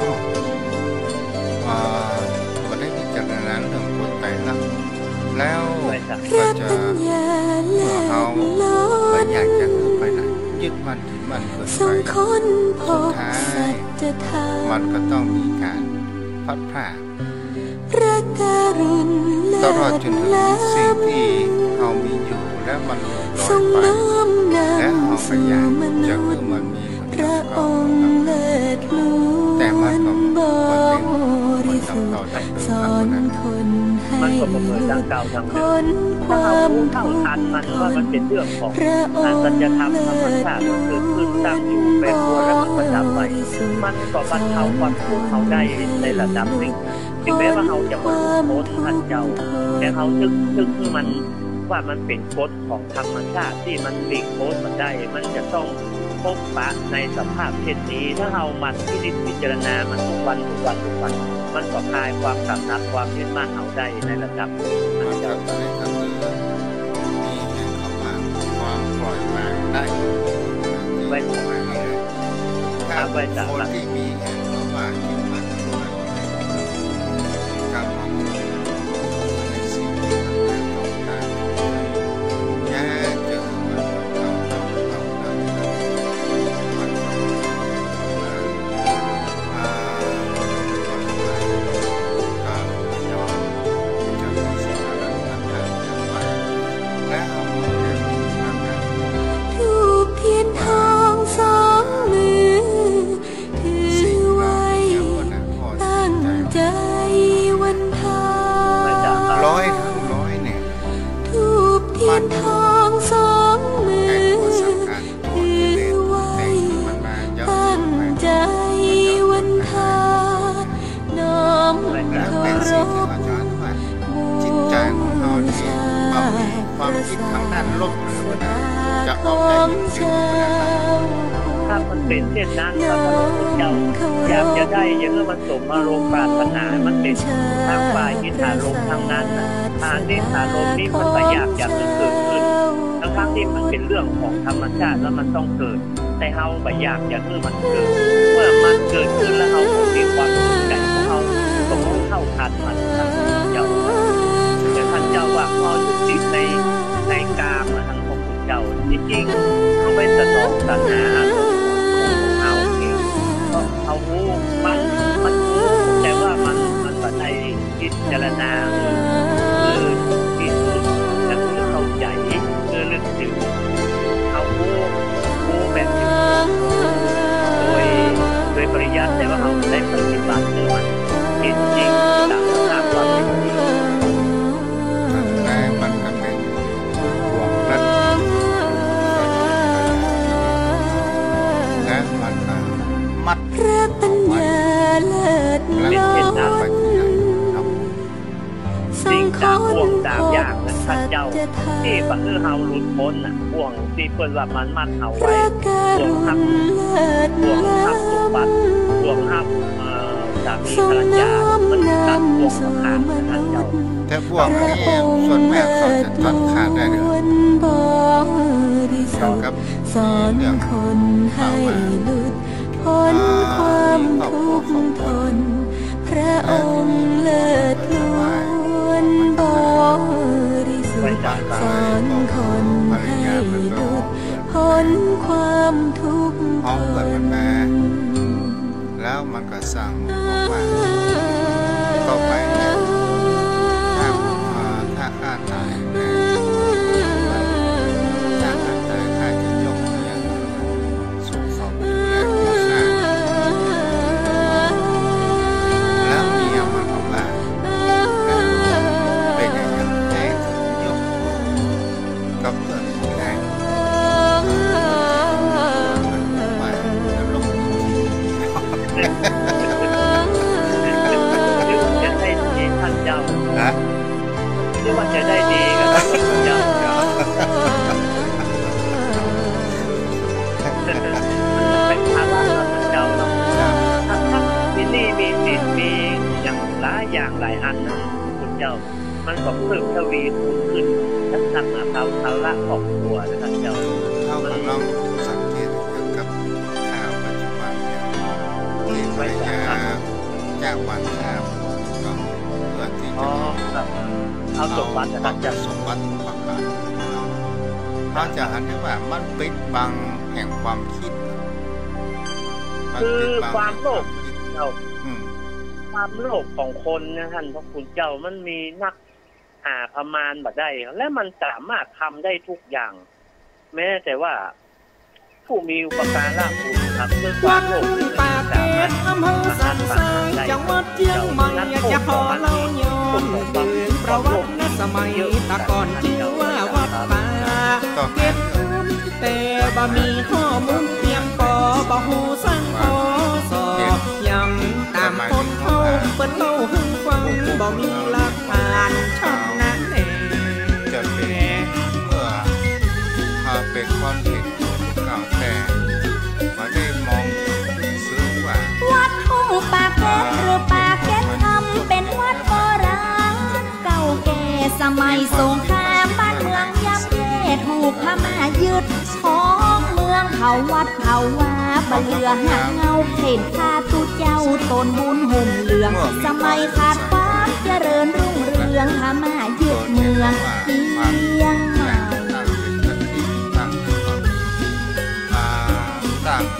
C: ไม่ได้พิจารณาเรื่องคนไปแล้วแล้วก็จะเมื่อเขาไปอยากจะไปไหนยึดมันถือมันเกินไปสุดท้ายมันก็ต้องมีการพัดผ่าตลอดจนถึงสิ่งที่เรามีอยู่แล้วมันลอยไปและเราพยายามจะคือมันมีเหมือนเดิมแต่มันก็มันเป็นคนต่างต่อจากเดิม
D: มันก็เหมือนดังเก่าดังเดิมถ้าเรารู้เท่าทันมันว่ามันเป็นเรื่องของสัจธรรมธรรมชาติเกิดขึ้นตั้งอยู่แปรปรวนแล้วมันประดับไปมันก็บรรเทาความทุกข์เขาได้ในระดับหนึ่งถึงแม้ว่าเขาจะมารู้พ้นท่านเจ้าแต่เขาทึกทึกมันว่ามันเป็นกฎของธรรมชาติที่มันหลีกพ้นมันได้มันจะต้องพบปะในสภาพเช่นนี้ถ้าเรามันพิจิตพิจารณามันทุกวันทุกวันทุกวันมันก็คลายความกำหนัดความยึดมั่นเอาได้ในระดับ
C: มันจะได้ก็คือมีแห่งเข้ามาความปล่อยวางได้
D: ไว้ตรง
C: นี้เลยถ้าคนที่มีแห่งเข้ามายึดมั่นกับความในสิ่งที่มันต้องการยากจะมันต้องต้องต้องต้องมันมาอ่าร้อยทั้งร้อยเนี่ยมันทองสองมือถือไว้ตั้งใจวันทาน้อมเคารพจิตใจของเราเนี่ยมันมีความคิดทางด้านลบจะเอาใจสิ่งนั้น
D: ถ้ามันเป็นเช่นนั้นพระพุทธเจ้าอยากจะได้อย่างนั้นมันสมอารมณ์ปรารถนามันเป็นทางฝ่ายอิทธารมณ์ทางนั้นทางนิธารมณ์นี้มันก็อยากอยากจะเกิดขึ้นทั้งทั้งที่มันเป็นเรื่องของธรรมชาติแล้วมันต้องเกิดแต่เฮาไม่อยากอยากให้มันเกิดเมื่อมันเกิดขึ้นแล้วเฮาก็มีความสนใจของเฮาต้องเข้าทันมันท่านเจ้าแต่ท่านเจ้าว่าพอจิตในในกามท่านของเจ้าจริงๆเขาไม่สนองตัณหาเอาเองก็เอารู้มันมันรู้แต่ว่ามันมันปัจจัยพิจารณาคือที่สุดและคือเข้าใจคือลึกถึงเอารู้รู้แบบโดยโดยปริยัติแต่ว่าเราได้ปฏิบัติเนี่ยมันเห็นจริงตามสภาพความเป็นจริง
C: แต่มันก็เป็นห่วงนั้นและมันก็มัดเอาไว้และเป็นหน้าไปที่ไหนครับ
D: สิ่งต่างห่วงต่างอย่างนั้นท่านเจ้าที่ปะเอื้อเฮาหลุดพ้นน่ะห่วงที่เพิ่นว่ามันมัดเอาไว้ห่วงฮักห่วงฮักสมบัติห่วงฮักเอ่อสามีภรรยามันตัดห่วงขาดท่านเจ้า
C: แต่พวกนี้ส่วนแม่เขาจะตัดขาดได้เลยเกี่ยวกับ
E: สอนคนให้หลุดพ้นความทุกข์ทนพระองค์เลิศล้วนบริสุทธิ์สอนคนให้หลุดพ้นความทุกข์ทน
C: แล้วมันก็สั่งบอกว่าต่อไปเนี่ยถ้าถ้าข้าตายแล้วถ้าข้าตายข้าจะยกเมียสู่เขาไปดูแลผู้สร้างแล้วเมียมันบอกว่าเป็นอย่างนั้นแต่ยกกับเพื่อนแรง
D: จะได้ดีท่านเจ้า
C: นะ
D: หรือว่าจะได้ดีกับท่านเจ้าเป็นภาระท่านเจ้าเนาะทั้งๆที่นี่มีสิทธิ์มีอย่างหลายอย่างหลายอันนะคุณเจ้ามันก็เพิ่มทวีคูณขึ้นทั้งทั้งภาระครอบครัวนะท่านเจ้า
C: เท่ากับเราสังเกตเกี่ยวกับข่าวปัจจุบันเนี่ยที่ภรรยาจากวันข้าวก็เพื่อที่จะ
D: เอาสมบัตินะครับ
C: จะสมบัติประกาศเขาจะหันได้ว่ามันปิดบังแห่งความคิด
D: คือความโลภเจ้าความโลภของคนนะท่านพระคุณเจ้ามันมีนักหาประมาณบ่ได้และมันสามารถทำได้ทุกอย่างแม้แต่ว่าผู้มีอุปการะคุณครับเพื่อความโลภ
A: ปากเกศอำเภอสันทรายจังหวัดเชียงใหม่จะขอเล่าย้อนถึงประวัติสมัยตะก่อนชื่อว่าวัดป่าเก็บแต่บ่มีข้อมูลเพียงพอบ่ฮู้สั่งขอสอบยังตามคนเขาเปิ้นเล่าให้ฟังบ่มีหลักฐานช่องนั้นเอง
C: จะเป็นเมื่อถ้าเป็นความผิดเก่าแต่มาได้มองซื้อว่า
B: วัดทุ่งปากเกร็ดหรือปากเกร็ดทำเป็นวัดโบราณเก่าแก่สมัยสงครามบ้านเมืองย่ำแย่ถูกพม่ายึดของเมืองเขาวัดเขาว่าบ่เหลือหักเงาเห็นข้าตุเจ้าตนบุญห่มเหลืองสมัยขาดฟ้าเจริญรุ่งเรืองพม่ายึดเมืองเพียงใหม่
C: ตั้ง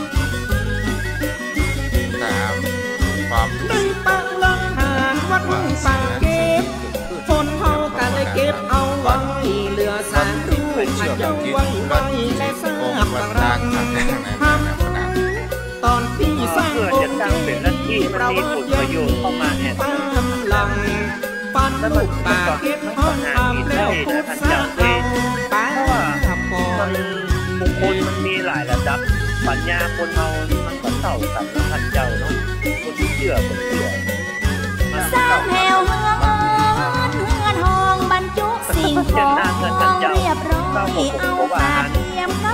C: ตามความ
A: ได้ตั้งหลักฐานวัดทุ่งปากเก็บคนเฮาก็เลยเก็บเอาไว้เหลือสารรูปให้เจ้าไว้ไว้และทราบต่างรังทำตอนที่สร้างองค์ที่ประวัติยังมีตามหลังปันลูกปากเก็บห้องทำแล้วพุทธศาสนาป้าปอน
D: บุคคลมันมีหลายระดับปัญญาคนเฮามันก็เท่ากันท่านเจ้าเนาะคนที่เชื่อคนเชื่อ
B: สร้างแถวเมืองเอิญเฮือนห้องบรรจุสิ่งของเรียบร้อยเอาป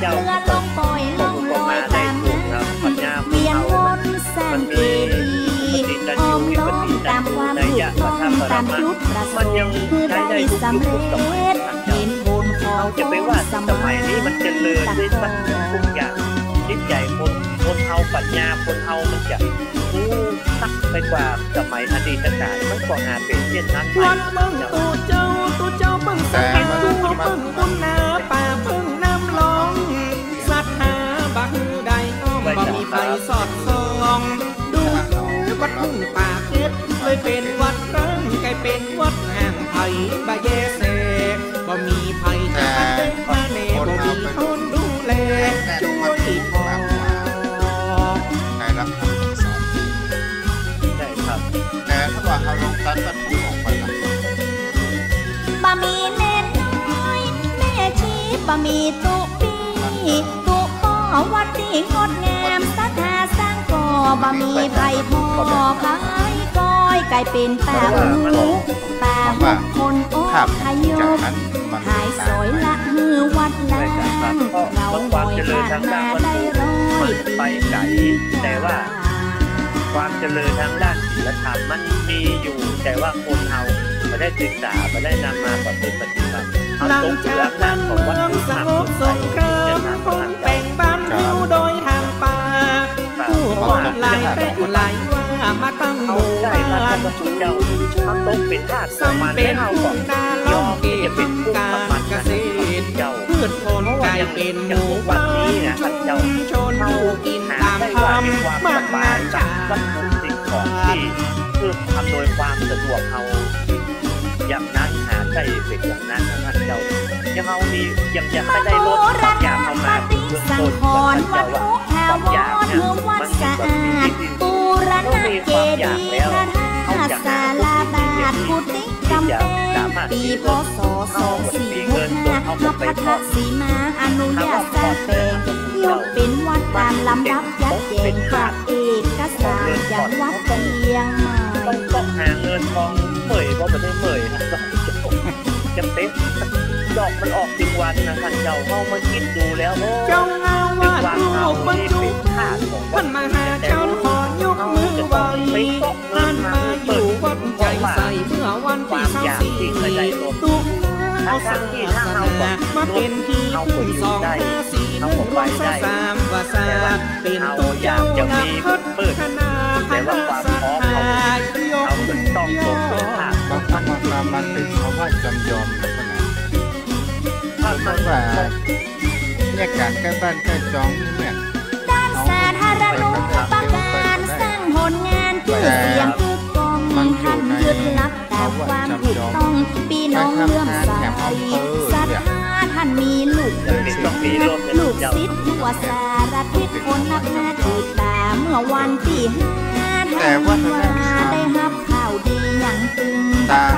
B: เรือล่องปล่อยล่องลอยตามน้ำเวียนวนสร้างเจดีย์อ้อมล้อมตามความถูกต้องตามยุทธประสงค์คือได้สำเร็จเห็นบุญของจะไปว่าสมัยนี้มันเจริญด้วยมันทุกอย่างจิตใจคนคนเฮาปัญญาคนเฮามันจะรู้ซักไปกว่าสมัยอดีตการมันก็หาเป็นเช่นนั้นไป
A: วันเบิ่งตูเจ้าตูเจ้าเบิ่งสักแห่งตูเขาเบิ่งบุญนาป่าเบิ่งน้ำลองศรัทธาบังใดอ้อมบ่มีไฟสอดส่องดูวัดมุ่งป่าเก็ดเลยเป็นวัดร้างกลายเป็นวัดห่างไผ่บาเยเสบ่มีไผ่จะมาเต้นมาเน่บ่มีคนดูแลช่วยพอ
C: ได้รับคำสอนได้ครับแต่ถ้าว่าเขาลงตัดตัดผู้ออกไปล่ะ
B: บ่มีเน้นน้อยแม่ชีบ่มีตุปีตุป้อวัดที่งดงามศรัทธาสร้างก่อบ่มีไผ่พอขายก้อยกลายเป็นป่าหูป่าหุบคนโอ้ขยบหายสอยละมือวัดล้างเราหอยผ่านมาได้ร้อย
D: ไปไกลแต่ว่าความเจริญทางด้านศีลธรรมมันมีอยู่แต่ว่าคนเฮาไม่ได้ศึกษาไม่ได้นำมาปฏิบัติ
A: หลังจากนั้นเมืองสงบสงครามคนแบ่งบ้านอยู่โดยทางป่าผู้คนหลายแปะหลายว่ามาตั้งหมู่บ้าน
D: มันต้องเป็นธาตุ
A: สมเป็นผู้นาล้อมเก็บการเกษตรพืชผลกลายเป็นหมู่บ้านชุมชนอยู่กินตามธรรมมากมายจาก
D: วัตถุสิ่งของที่เพื่ออำนวยความสะดวกเขาอย่างนั้นหาใช่เป็นอย่างนั้นท่านเจ้ายังเอาดียังยังไม่ได้ลดความอยากเข้ามา
B: เบื้องต้นวัดเจ้าว่าความอยากเนี่ยมันสะอาดปูรณะเจดีย์พระธาตุศาลาบาทกุฏิกำแพงปีพศสองสี่หกห้าพระพัทสีมาอนุญาตสร้างแปลงยกเป็นวัดตามลำดับยัดแจงจากเอกสารอย่างวัดเชียงใหม่
D: ต้องต้องหาเงินทองเมื่อยเพราะมันได้เมื่อยนะต้องจะตกจะเต็มดอกมันออกจริงวันนะท่านเจ้าเข้ามาคิดดูแล้วโอ้
A: เจ้าเงาว่าลูกบรรจุท่านมาหาเจ้าขอยกมือไหวท่านมาอยู่วัดใจใสเมื่อวันที่สามสี่ตุลาศาสนามาเป็นที่พึ่งสองห้าสี่หนึ่งวันสามวาสาเป็นตัวเจ้านักพัฒนาพัฒนาศรัทธายกย่อ
C: มันมันมันเป็นคำว่าจำยอมนะเพราะนั้นว่าเนี่ยการใกล้บ้านใกล้จองนี่เนี่ย
B: ด้านสาธารณูปการสร้างผลงานชื่อเสียงคือกองท่านยึดหลักตามความถูกต้องปีน้องเลื่อมใสศรัทธาท่านมีลูกลูกศิษย์ทั่วสารทิศคนนับหน้าติดตามเมื่อวันที่ห้าท่านว่าได้รับข่าวดีอย่างตึง
C: ตาม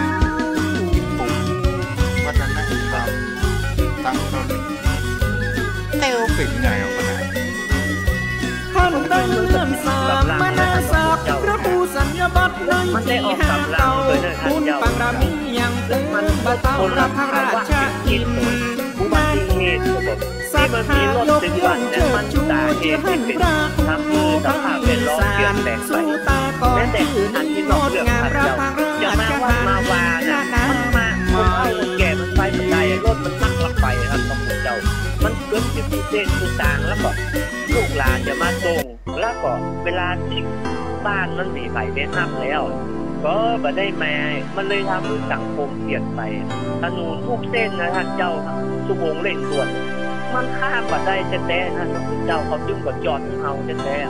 C: วัฒนธรรมตั้งต้นเต้วเป็นไงเอาไปไหน
A: ท่านได้เลื่อนสามมานาศักดิ์พระผู้สัญญบัตรในที่ห้าเก่าบุญปังรามีอย่างเต็มบะเต้ารับพระราชกิจมาสัทธายกย่องเชิดชูชื่อหันพระผู้พระวิสารสู้ตาก่อนชื่อนี้งดงามรับพระราชทานนานา
D: มาคนเอาคนแก่มันไปมันได้รถมันนั่งลักไปครับต้องเจ้ามันเกิดที่ผู้เส้นผู้ต่างแล้วก็ลูกหลานจะมาส่งแล้วก็เวลาที่บ้านมันมีไฟเว้นนับแล้วก็ไม่ได้มามันเลยทำให้สังคมเปลี่ยนไปถนนทุกเส้นนะท่านเจ้าชั่วโมงเร่งด่วนมันข้ามมาได้แท้ๆท่านเจ้าเขาจึงกับจอดที่เขาแท้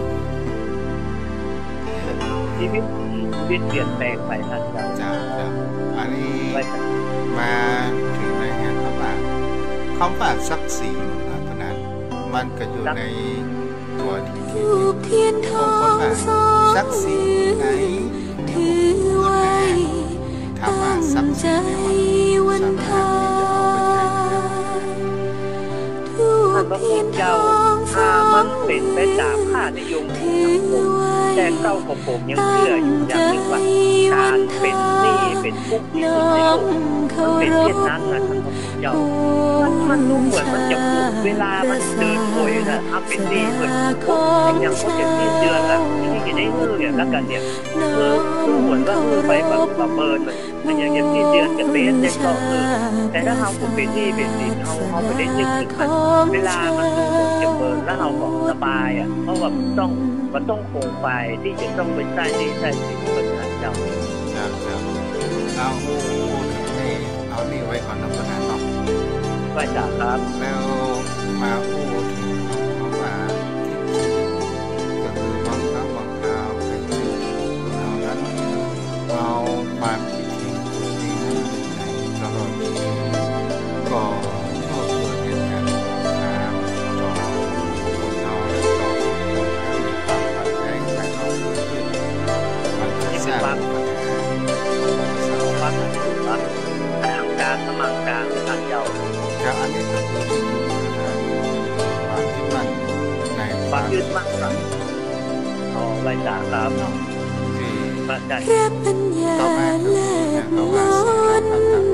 D: ๆชีวิตชีวิตเปลี่ยนแปลงไปท่านเจ้า
C: เจ้าอันนี้มาถึงในงานครับว่าคำว่าศักดิ์ศรีนะเพราะนั้นมันก็อยู่ในตัวที่
E: ทูบเทียนทองสอง
C: ศักดิ์ศรีไหน
E: ถือไว้ตั้งใจวันทาทูบเทียนทองส
D: ถ้ามันเป็นไปตามค่านิยมของสังคมแต่เก้าของผมยังเชื่ออยู่อย่างหนึ่งว่าการเป็นหนี้เป็นทุกข์ที่สุดในโลกมันเป็นเช่นนั้นนะท่านผู้เจ้ามันมันรู้เหมือนมันจะพูดเวลามันเดินโวยนะถ้าเป็นหนี้เหมือนแต่ยังก็จะสิ้นเดือนละที่จะได้เงินเนี่ยแล้วกันเนี่ยเออดูเหมือนว่าเออไปแบบประเมินเลยแต่ยังยังสิ้นเดือนจะเป็นได้ก็เออแต่ถ้าเราเป็นหนี้เป็นสินเขาเขาไปได้ยึดถึงมันเวลามันดูเหมือนจะเบิร์แล้วเราบอกสบายอ่ะเพราะว่ามันต้องมันต้องคงไปที่จะต้องไปใช้ที่ใช้สิ่งที่มันเจ้า
C: ครับครับเอาให้เอานี่ไว้ก่อนนะประธานเนาะ
D: ไว้จ้ะครับ
C: แล้วมาพูดถึงเขาว่าก็คือบางครั้งบางคราวเป็นเรื่องเรานั้นเอาความคิดเห็นตัวเองนั้นในตลอดชีวิตก็เมื่อเกิดเหตุการณ์สงครามต่อคนเราและต่อคนเรามีความขัดแย้งกันเราเกิดขึ้นมันจะสร้างปัญหา
D: สร้างปัญหาครับทางการสมัครการทางเจ้า
C: ครับอันนี้ก็คือความยึดมั่นใน
D: ความยึดมั่นครับอ๋อไว้จ่าครับ
C: ที่
D: ปัจจัย
E: ปัญญาแลบล้น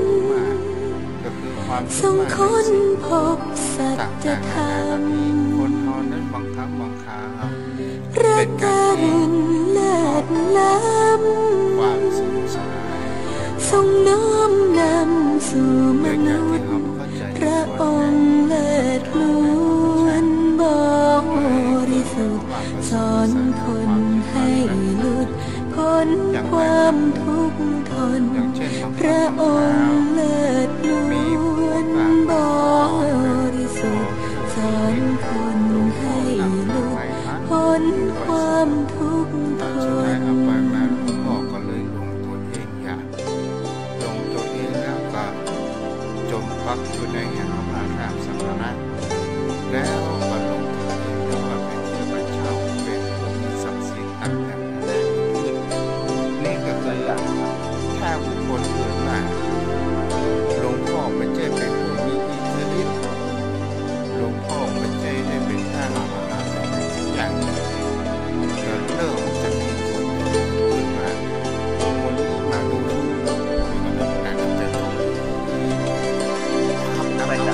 E: ส่งคนพบสัจธรรม
C: คนทอนนั้นบางครั้งบางคราว
E: รักการุณเลิศล้ำ
C: ความสงสาร
E: ทรงน้อมนำสู่มนุษย์พระองค์เลิศล้วนบริสุทธิ์สอนคนให้หลุดพ้นความทุกข์ทนพระองค์เลิศล้วนบริสุทธิ์สอนคนให้หลุดพ้นความทุกข์ทน
C: พ่อก็เลยลงตัวเองอย่าลงตัวเองแล้วก็จมปักอยู่ในแห่งพระพรามสัมมาระแล้วก็ลงตัวเองแล้วก็เป็นเทพเจ้าเป็นผู้มีศักดิ์ศรีต่างๆนี่ก็คือถ้าบุคคลเกิดมาหลวงพ่อไม่ใช่เป็นผู้มีอิทธิฤทธิ์หลวงพ่อไม่ใช่ได้เป็นท่านมหาสัจจ์อย่างก็เริ่มจะมีคนขึ้นมาคนนี้มาดูถูกมนุษย์นั้นจะถูกทำทำไมได้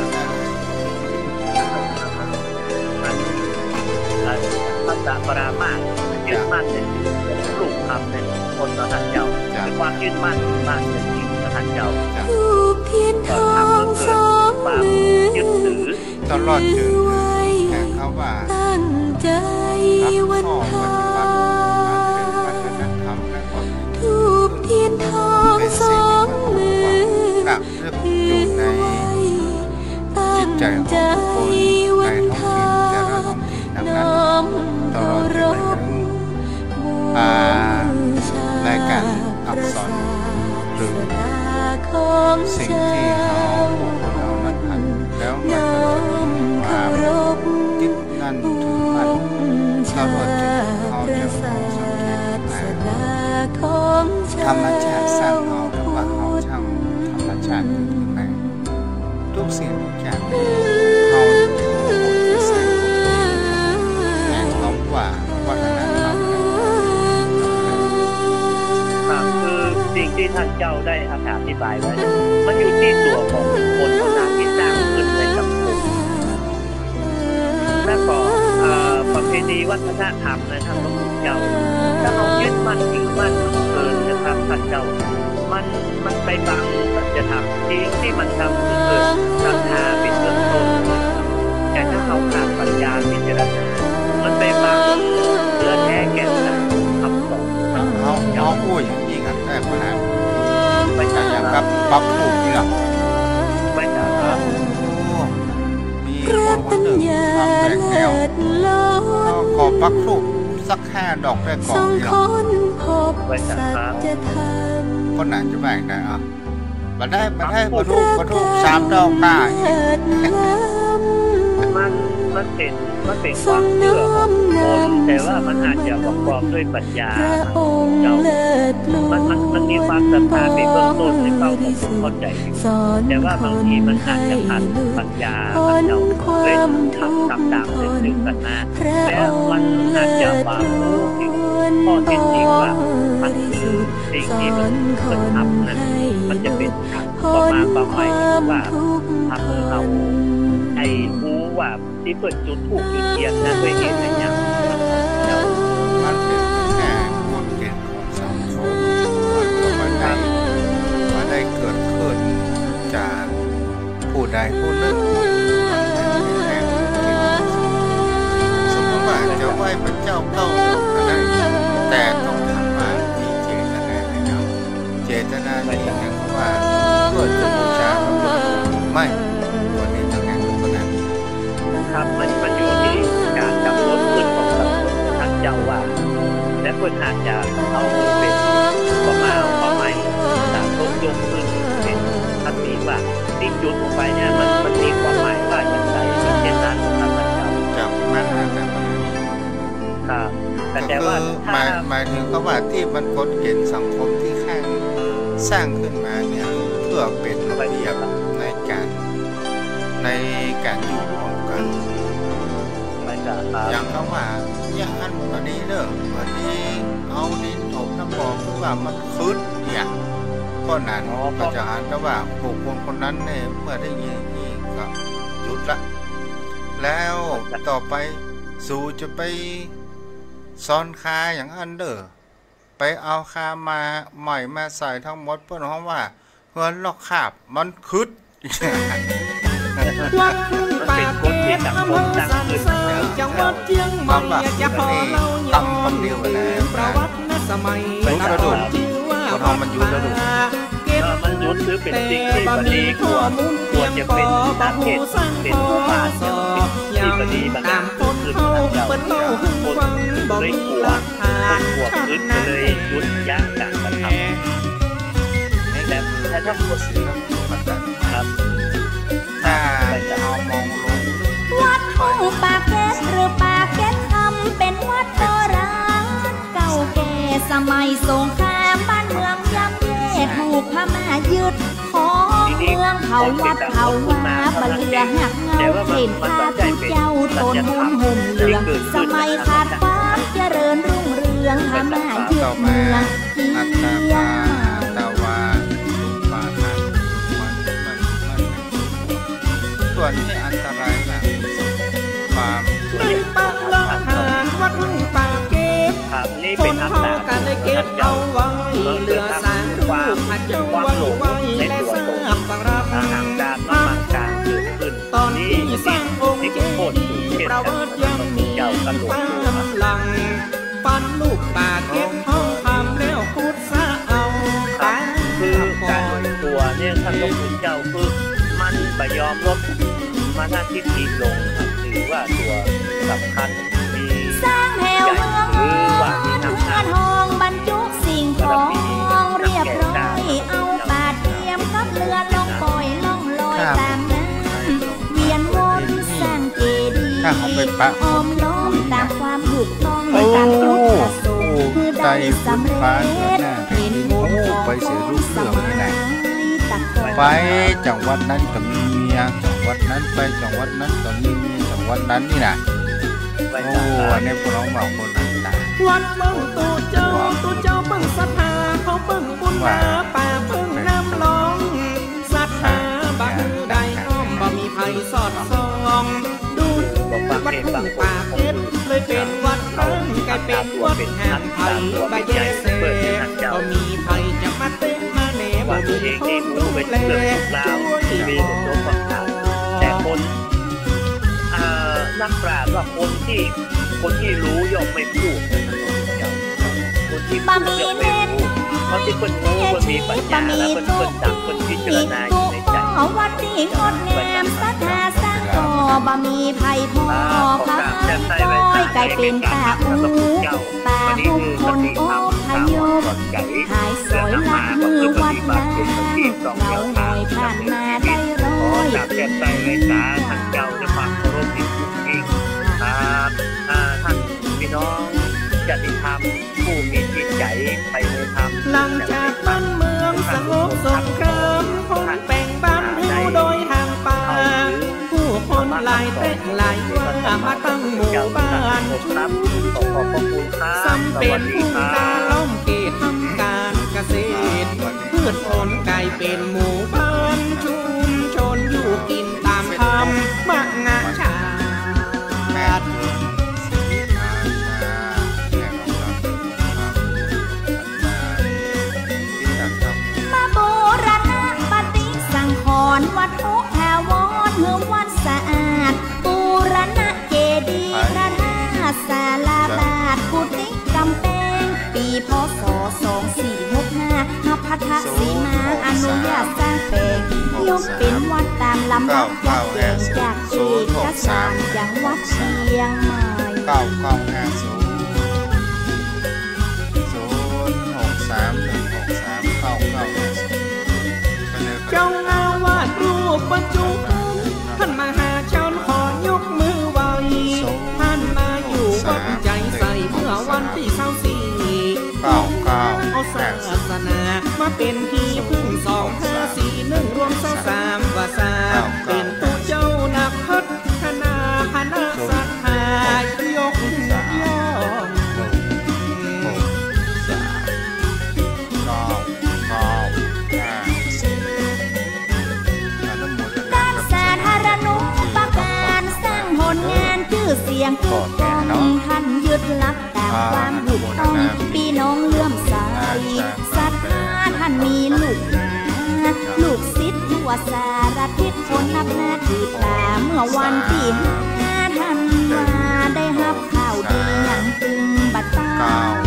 D: พระตาปรามาสยึดมั่นในรูปธรรมในคนพระท่านเจ้าเป็นความยึดมั่นมั่นในสิ่งพระท่านเจ้า
E: รูปเทียนทองสองมือ
C: ยึดถือตลอดจนแห่งเขาว่า
E: ตั้งใจวันทารูปเทียนทองสองมือ
C: อยู่ในจิตใจของทุกคนในท้องถิ่นแต่ละท้องถิ่นนั้นตลอดจนในการอักษรหรือสิ่งที่เขาคนเรานั้นหันแล้วมันก็จะมีความยึดมั่นถือมั่นตลอดจนเขาจะมองสังเกตธรรมชาติสร้างเขาหรือว่าเขาช่างธรรมชาติอยู่ที่ไหนทุกสิ่งทุกอย่างเขาเป็นคนที่ใส่แต่เขาว่าวัฒนธรรม
D: คือสิ่งที่ท่านเจ้าได้อธิบายไว้มันอยู่ที่ตัวของคนเท่านั้นที่สร้างขึ้นในสังคมและก็ประเพณีวัฒนธรรมในทางพระพุทธเจ้าถ้าเรายึดมั่นถือมั่นเกินนะครับท่านเจ้ามันมันไปบังจะทำที่ที่มันทำคือเกิดศรัทธาเป็นเบื้องต้นแต่ถ้าเขาขาดปัญญาพิจารณามันไปบังเนื้อแท้แก่นสารคำสอน
C: เขาเขาพูดอย่างนี้กันแต่คนนั้นไม่ใช่อย่างกับปักถูกนี่หรอ
D: ไม่ใช่ครับ
C: มีคนคนหนึ่งทำแบกแนวขอปักถูกสักห้าดอกได้ก่อนนี่หรอ
D: ไม่ใช่ครับ
C: คนไหนจะแบ่งได้อ่ะมาได้มาได้มาถูกมาถูกสามดอกได้
D: มันมันเป็นมันเป็นความเชื่อของคนแต่ว่ามันอาจจะประกอบด้วยปัญญาเจ้ามันมันมันมีความศรัทธาเป็นเบื้องต้นในเข้าของผมเข้าใจแต่ว่าบางทีมันอาจจะขาดปัญญาเจ้าเลยทำทำตามเรื่องหนึ่งกันมาแล้วมันอาจจะบางที่ข้อเท็จจริงว่ามันคือสิ่งที่มันมันทำนั้นมันจะเป็นประมาณประมาณว่าทำให้เราไอ้รู้ว่าที่เปิดจุดถูกจุดเทียนนั้นด้วยเหตุอะไรอย่างแล้ว
C: มันเป็นแค่กฎเกณฑ์ของสังคมมันก็มาได้มาได้เกิดขึ้นจากผู้ใดผู้หนึ่งมันเป็นแค่กฎเกณฑ์ของสังคมสมมติว่าจะไหว้พระเจ้าเข้าก็ได้แต่ต้องถามว่ามีเจตนาไหมครับเจตนาในอย่างว่าเพื่อจะบูชาพระพุทธไม่วันนี้ต้องการตรงนั้น
D: ครับมันมันอยู่ที่การกำหนดขึ้นของทางเจ้าว่าและเพื่ออาจจะเอาเป็นประมาณประมาณต่างต้นยกขึ้นเป็นทันทีว่าที่จุดลงไปเนี่ยมันมันมีความหมายว่าอย่างไรเช่นนั้นครับท่านเจ้า
C: จากนั้นนะครับ
D: ครับแต่ว่า
C: หมายหมายถึงเขาว่าที่มันกฎเกณฑ์สังคมที่ข้างสร้างขึ้นมาเนี่ยเพื่อเป็นระเบียบในการในการอยู่ร่วมกันอย่างเขาว่าอย่างนั้นวันนี้เด้อวันนี้เอาดินถมน้ำบอกว่ามันคืดเนี่ยก็นั้นก็จะอ่านแต่ว่าบุคคลคนนั้นเนี่ยเมื่อได้ยินนี่ก็หยุดละแล้วต่อไปสู่จะไปซ้อนคาอย่างอันเด้อไปเอาคามาใหม่มาใส่ทั้งหมดเพื่อเพราะว่าเงินลอกขาบมันคืด
A: วัดป่าเก็บอำเภอสันทรายจังหวัดเชียงใหม่จะขอเล่าย้อนประวัติณสมัยตะก่อนชื่อว่าวัดป่าเก็บ
D: มันยุดหรือเป็นสิ่งที่บดีกว่าควรจะเป็นอาเขตเป็นผู้ป่าที่บดีบางอย่างคือทางเจ้าคนเลยกลัวกลัวขึ้นเลยยุดยั้งการกระทำแต่ถ้าถ้าคนครับ
C: ถ้าเอามองลง
B: วัดทุ่งปากเก็ตหรือปากเก็ตคำเป็นวัดโบราณเก่าแก่สมัยสงครามบ้านเมืองย่ำแย่ถูกพม่ายึดของเมืองเขาวัดเขาวาบะเลือหักเงาเห็นข้าทุกเจ้าตนหุ่มหุ่มเหลืองสมัยขาดฟ้าเจริญรุ่งเรืองพม่ายึดเมืองเฮีย
C: ส่วนที่อันตรายนะความ
A: เป็นปักหลักฐานวัดทุ่งป่าเก็บคนเขากันเลยเก็บเอาไว้เหลือสารรูปหัดเจ้าไว้ไว้และทราบฟังรับตอนที่สร้างองค์เจดีย์ประวัติยังมีความหลังปั้นลูกป่าเก็บทองคำแล้วพูดซะเอาตา
D: คือการตัวเนี่ยท่านหลวงปู่เจ้าคือมันไปยอมลดมาหน้าที่ทีลงถือว่าตัวสำคัญมี
B: สร้างแถวเมืองเงินทองบรรจุสิ่งของเรียบร้อยเอาปาดเทียมกับเรือล่องปล่อยล่องลอยตามน้ำเวียนวนสร้างเจดีย์อ้อมล้อมตามความถูกต้องตามจุดประสงค์คือได้สำเร็จเห็นมุมของคนสมัย
C: ไปจังหวัดนั้นก็มีเมียจังหวัดนั้นไปจังหวัดนั้นก็มีเมียจังหวัดนั้นนี่นะโอ้ในพวกน้องบอกคนนั้นตา
A: วัดเบิ่งตัวเจ้าตัวเจ้าเบิ่งศรัทธาเขาเบิ่งบุญนาป่าเบิ่งน้ำร้องศรัทธาบังใดอ้อมบ่มีไผสอดส่องดูวัดทุ่งป่าเก็ตเลยเป็นวัดร้างกลายเป็นวัดแห่งไทยบาเยเสบ่มีไผจะมาเต้นมาแหนบ่มีคนดูแลช่วย
D: มีตัวประกาศแต่คนนักปราชญ์ว่าคนที่คนที่รู้ย่อมไม่พูดคนที่พูดย่อมไม่รู้เขาที่คนรู้คนมีปัญญาและคนคนจับคนพิจารณาอยู่ในใจ
B: วัดที่งดงามศรัทธาสร้างก่อบะมีภัยพ่อพระก้อยกลายเป็นป่าอูป่าทุกคนโอ้พยมหายสวยลักมือวัดน้ำเราหน่อยผ่านมาได้ร้อย
D: จับแก้ใจไว้สาทางเจ้าจะฝากเคารพที่สุดยิ่งผู้มีจิตใจไปในธรรม
A: หลังจากบ้านเมืองสงบสงครามคนแบ่งบ้านอยู่โดยทางป่าผู้คนหลายเตะหลายว่ามาตั้งหมู่บ้านสำเป็นผู้ตาล้อมเขตทำการเกษตรพืชผลกลายเป็นหมู่บ้านชุมชนอยู่กินตามธรรมมะงะชาติ
B: มาโบราณปฏิสังขรณ์วัดทุกแถวรเฮือวัดสะอาดปูรณะเจดีย์พระธาตุศาลาบาทกุฏิกำแพงปีพศสองสี่หกห้าหพัทธสีมาอนุญาตสร้างแปลงยกเป็นวัดตามลำดับจากแปลงจากเอกสารจังหวัดเชียงใหม่
C: เก้าเก้าห้าศูนย์ศูนย์หกสามหนึ่งหกสามเก้าเก้าห้าศูนย์
A: เจ้าอาวาสรูปบรรจุท่านมหาชนขอยกมือไหวท่านมาอยู่วัดใจใส่เมื่อวันที่เศร้าสี่เอาศาสนามาเป็นที่พึ่งสองห้าสี่หนึ่งรวมเศร้าสามวาสาเป็นตัวเจ้านักพัฒนาคณะสัทธายกย่อง
B: ด้านสาธารณูปการสร้างผลงานชื่อเสียงกึกก้องท่านยึดหลักตามความถูกต้องพี่น้องเลื่อมใสศรัทธาท่านมีลูกหาลูกศิษย์ทั่วสารทิศคนนับหน้าถือตาเมื่อวันที่ห้าท่านว่าได้รับข่าวดีอย่างตึงบัดตา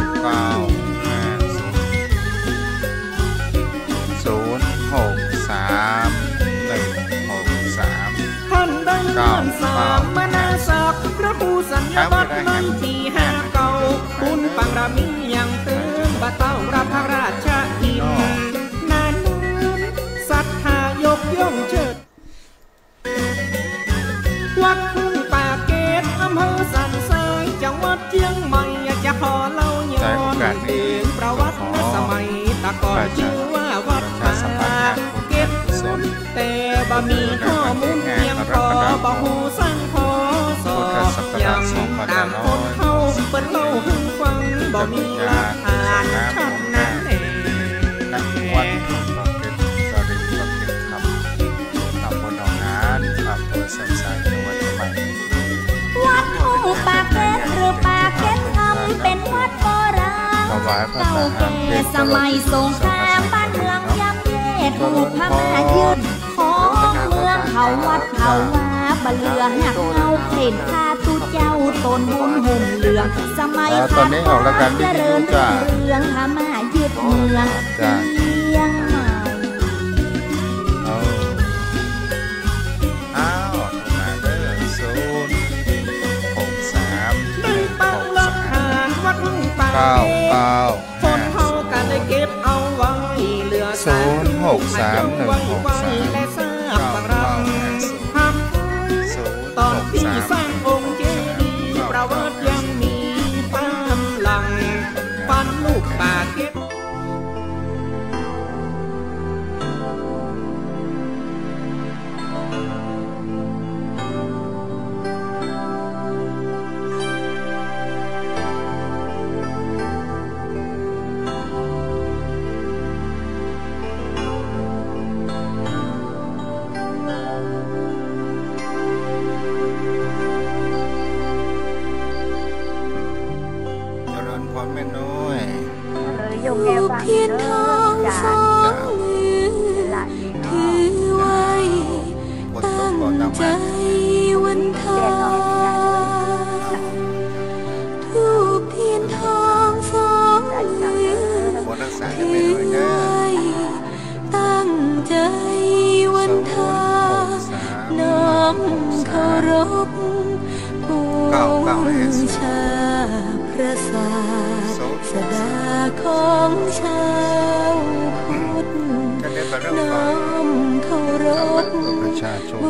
C: ศูนย์หกสามหนึ่งหกสาม
A: ท่านได้เลื่อนสามมนาศักดิ์พระผู้สัญญาบัตรนั้นที่ห้าเก่าบุญปังรามีอย่างตึงบัดเต้ารับพระราชทินนานศรัทธายกย่องเชิดวัดทุ่งป่าเกตอำเภอสันทรายจังหวัดเชียงใหม่อยากจะขอเล่าย้อนถึงประวัติในสมัยตะก่อนชื่อว่าวัดป่าเกตแต่บ่มีข้อมูลเพียงพอบ่ฮู้สั่งพอสอบยังตามคนเฮาเปิ้นเล่าให้ฟังบ่มีหลักฐานชัดแน่
C: นักวัดประเกตสรินประเกตคำตำบลหนองหานอำเภอสันทรายจังหวัดเชียงใหม่
B: วัดทุ่งป่าเกตหรือป่าเกตคำเป็นวัดโบราณเก่าแก่สมัยสงครามบ้านเมืองย่ำแย่ถูกพม่ายึดของเมืองเขาวัดเขาว่าบะเลือหักเอาเห็นข้าตุเจ้าตนหุ่นห่มเหลืองสมัย
C: ตอนนี้ออกรายการวิทยุจ้า
B: เรื่องพม่ายึดเมืองเชียงใหม่
C: อ้าวมาเด้อศูนย์หกสามหนึ่งหกสาม
A: วัดทุ่งป่า
C: เก้าเก้า
A: คนเฮากันได้เก็บเอาไว้เหลือ
C: ศูนย์หกสามหนึ่งหกสาม
A: และทราบบังรังตอนที่สร้างองค์เจดีย์ประวัติยังมีความหลังปันลูกป่าเก็บ
E: เพียนทองสองมือถือไว้ตั้งใจวันทองทูบเทียนทองสองมือถือไว้ตั้งใจวันทองน้อมเคารพบูชาพระศาสดาของชาวพุทธน้อมเคารพบูชาพ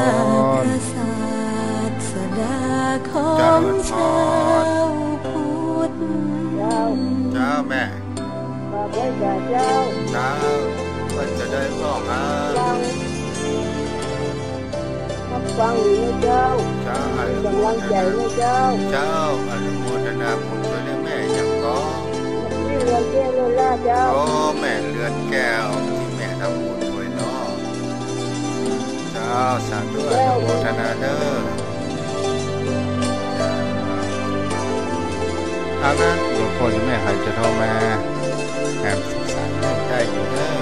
E: ระศาสดาของชาวพุทธ
C: แม่
F: ฝากไว้แก่เจ้า
C: เจ้าก็จะได้พ่อมา
F: รับฟังอยู่นะเจ้า
C: เจ้าก
F: ำลังใจนะเจ้า
C: เจ้าอนุโมทนาบุญด้วยแม่อย่างก็
F: นี่เรือนแก้วเรือนล่าเจ้า
C: โอ้แม่เรือนแก้วที่แม่ทำบุญด้วยเนาะเจ้าสาธุอนุโมทนาเด้อเอาละเดี๋ยวคนแม่ใครจะโทรมาแอบศึกษาเรื่องใกล้อยู่เด้อ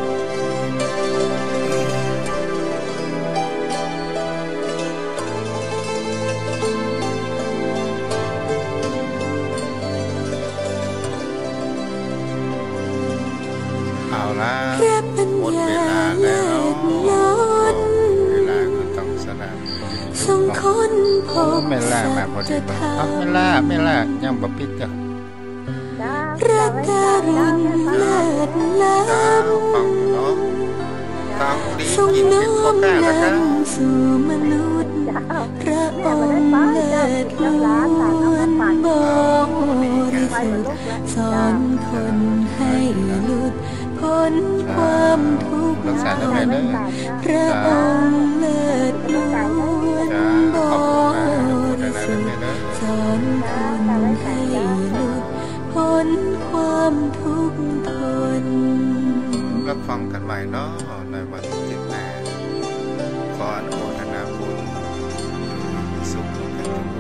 C: เอาละหมดเวลาแล้วเวลาก็ต้องสละ
E: สองคนพบ
C: ไม่ล่ามาพอดีป่ะเอาไม่ล่าไม่ล่ายังบ่ปิดจ้ะ
E: รักการุณเลิศล้ำทรงน้อมนำสู่มนุษย์พระองค์เลิศล้วนบริสุทธิ์สอนคนให้หลุดพ้นความทุกข์พระองค์เลิศล้วนบริสุทธิ์สอนคนให้หลุดพ้นความทุกข์ทน
C: รับฟังกันใหม่เนาะในวันที่แปดขออนุโมทนาบุญสุขกันทุก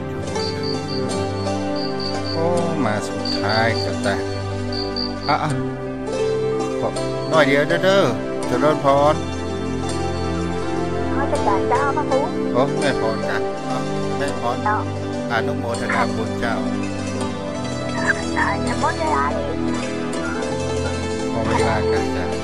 C: คนโอ้มาสุดท้ายกันแต่อ่ะหน่อยเดียวเด้อเด้อจะรอดพร
F: เขาจะจ่ายเจ้าพระครู
C: โอ้แม่พรกันแม่พรอนุโมทนาบุญเจ้า
F: จ่ายจะหมดเวลาดิ
C: พอเวลากันจ้ะ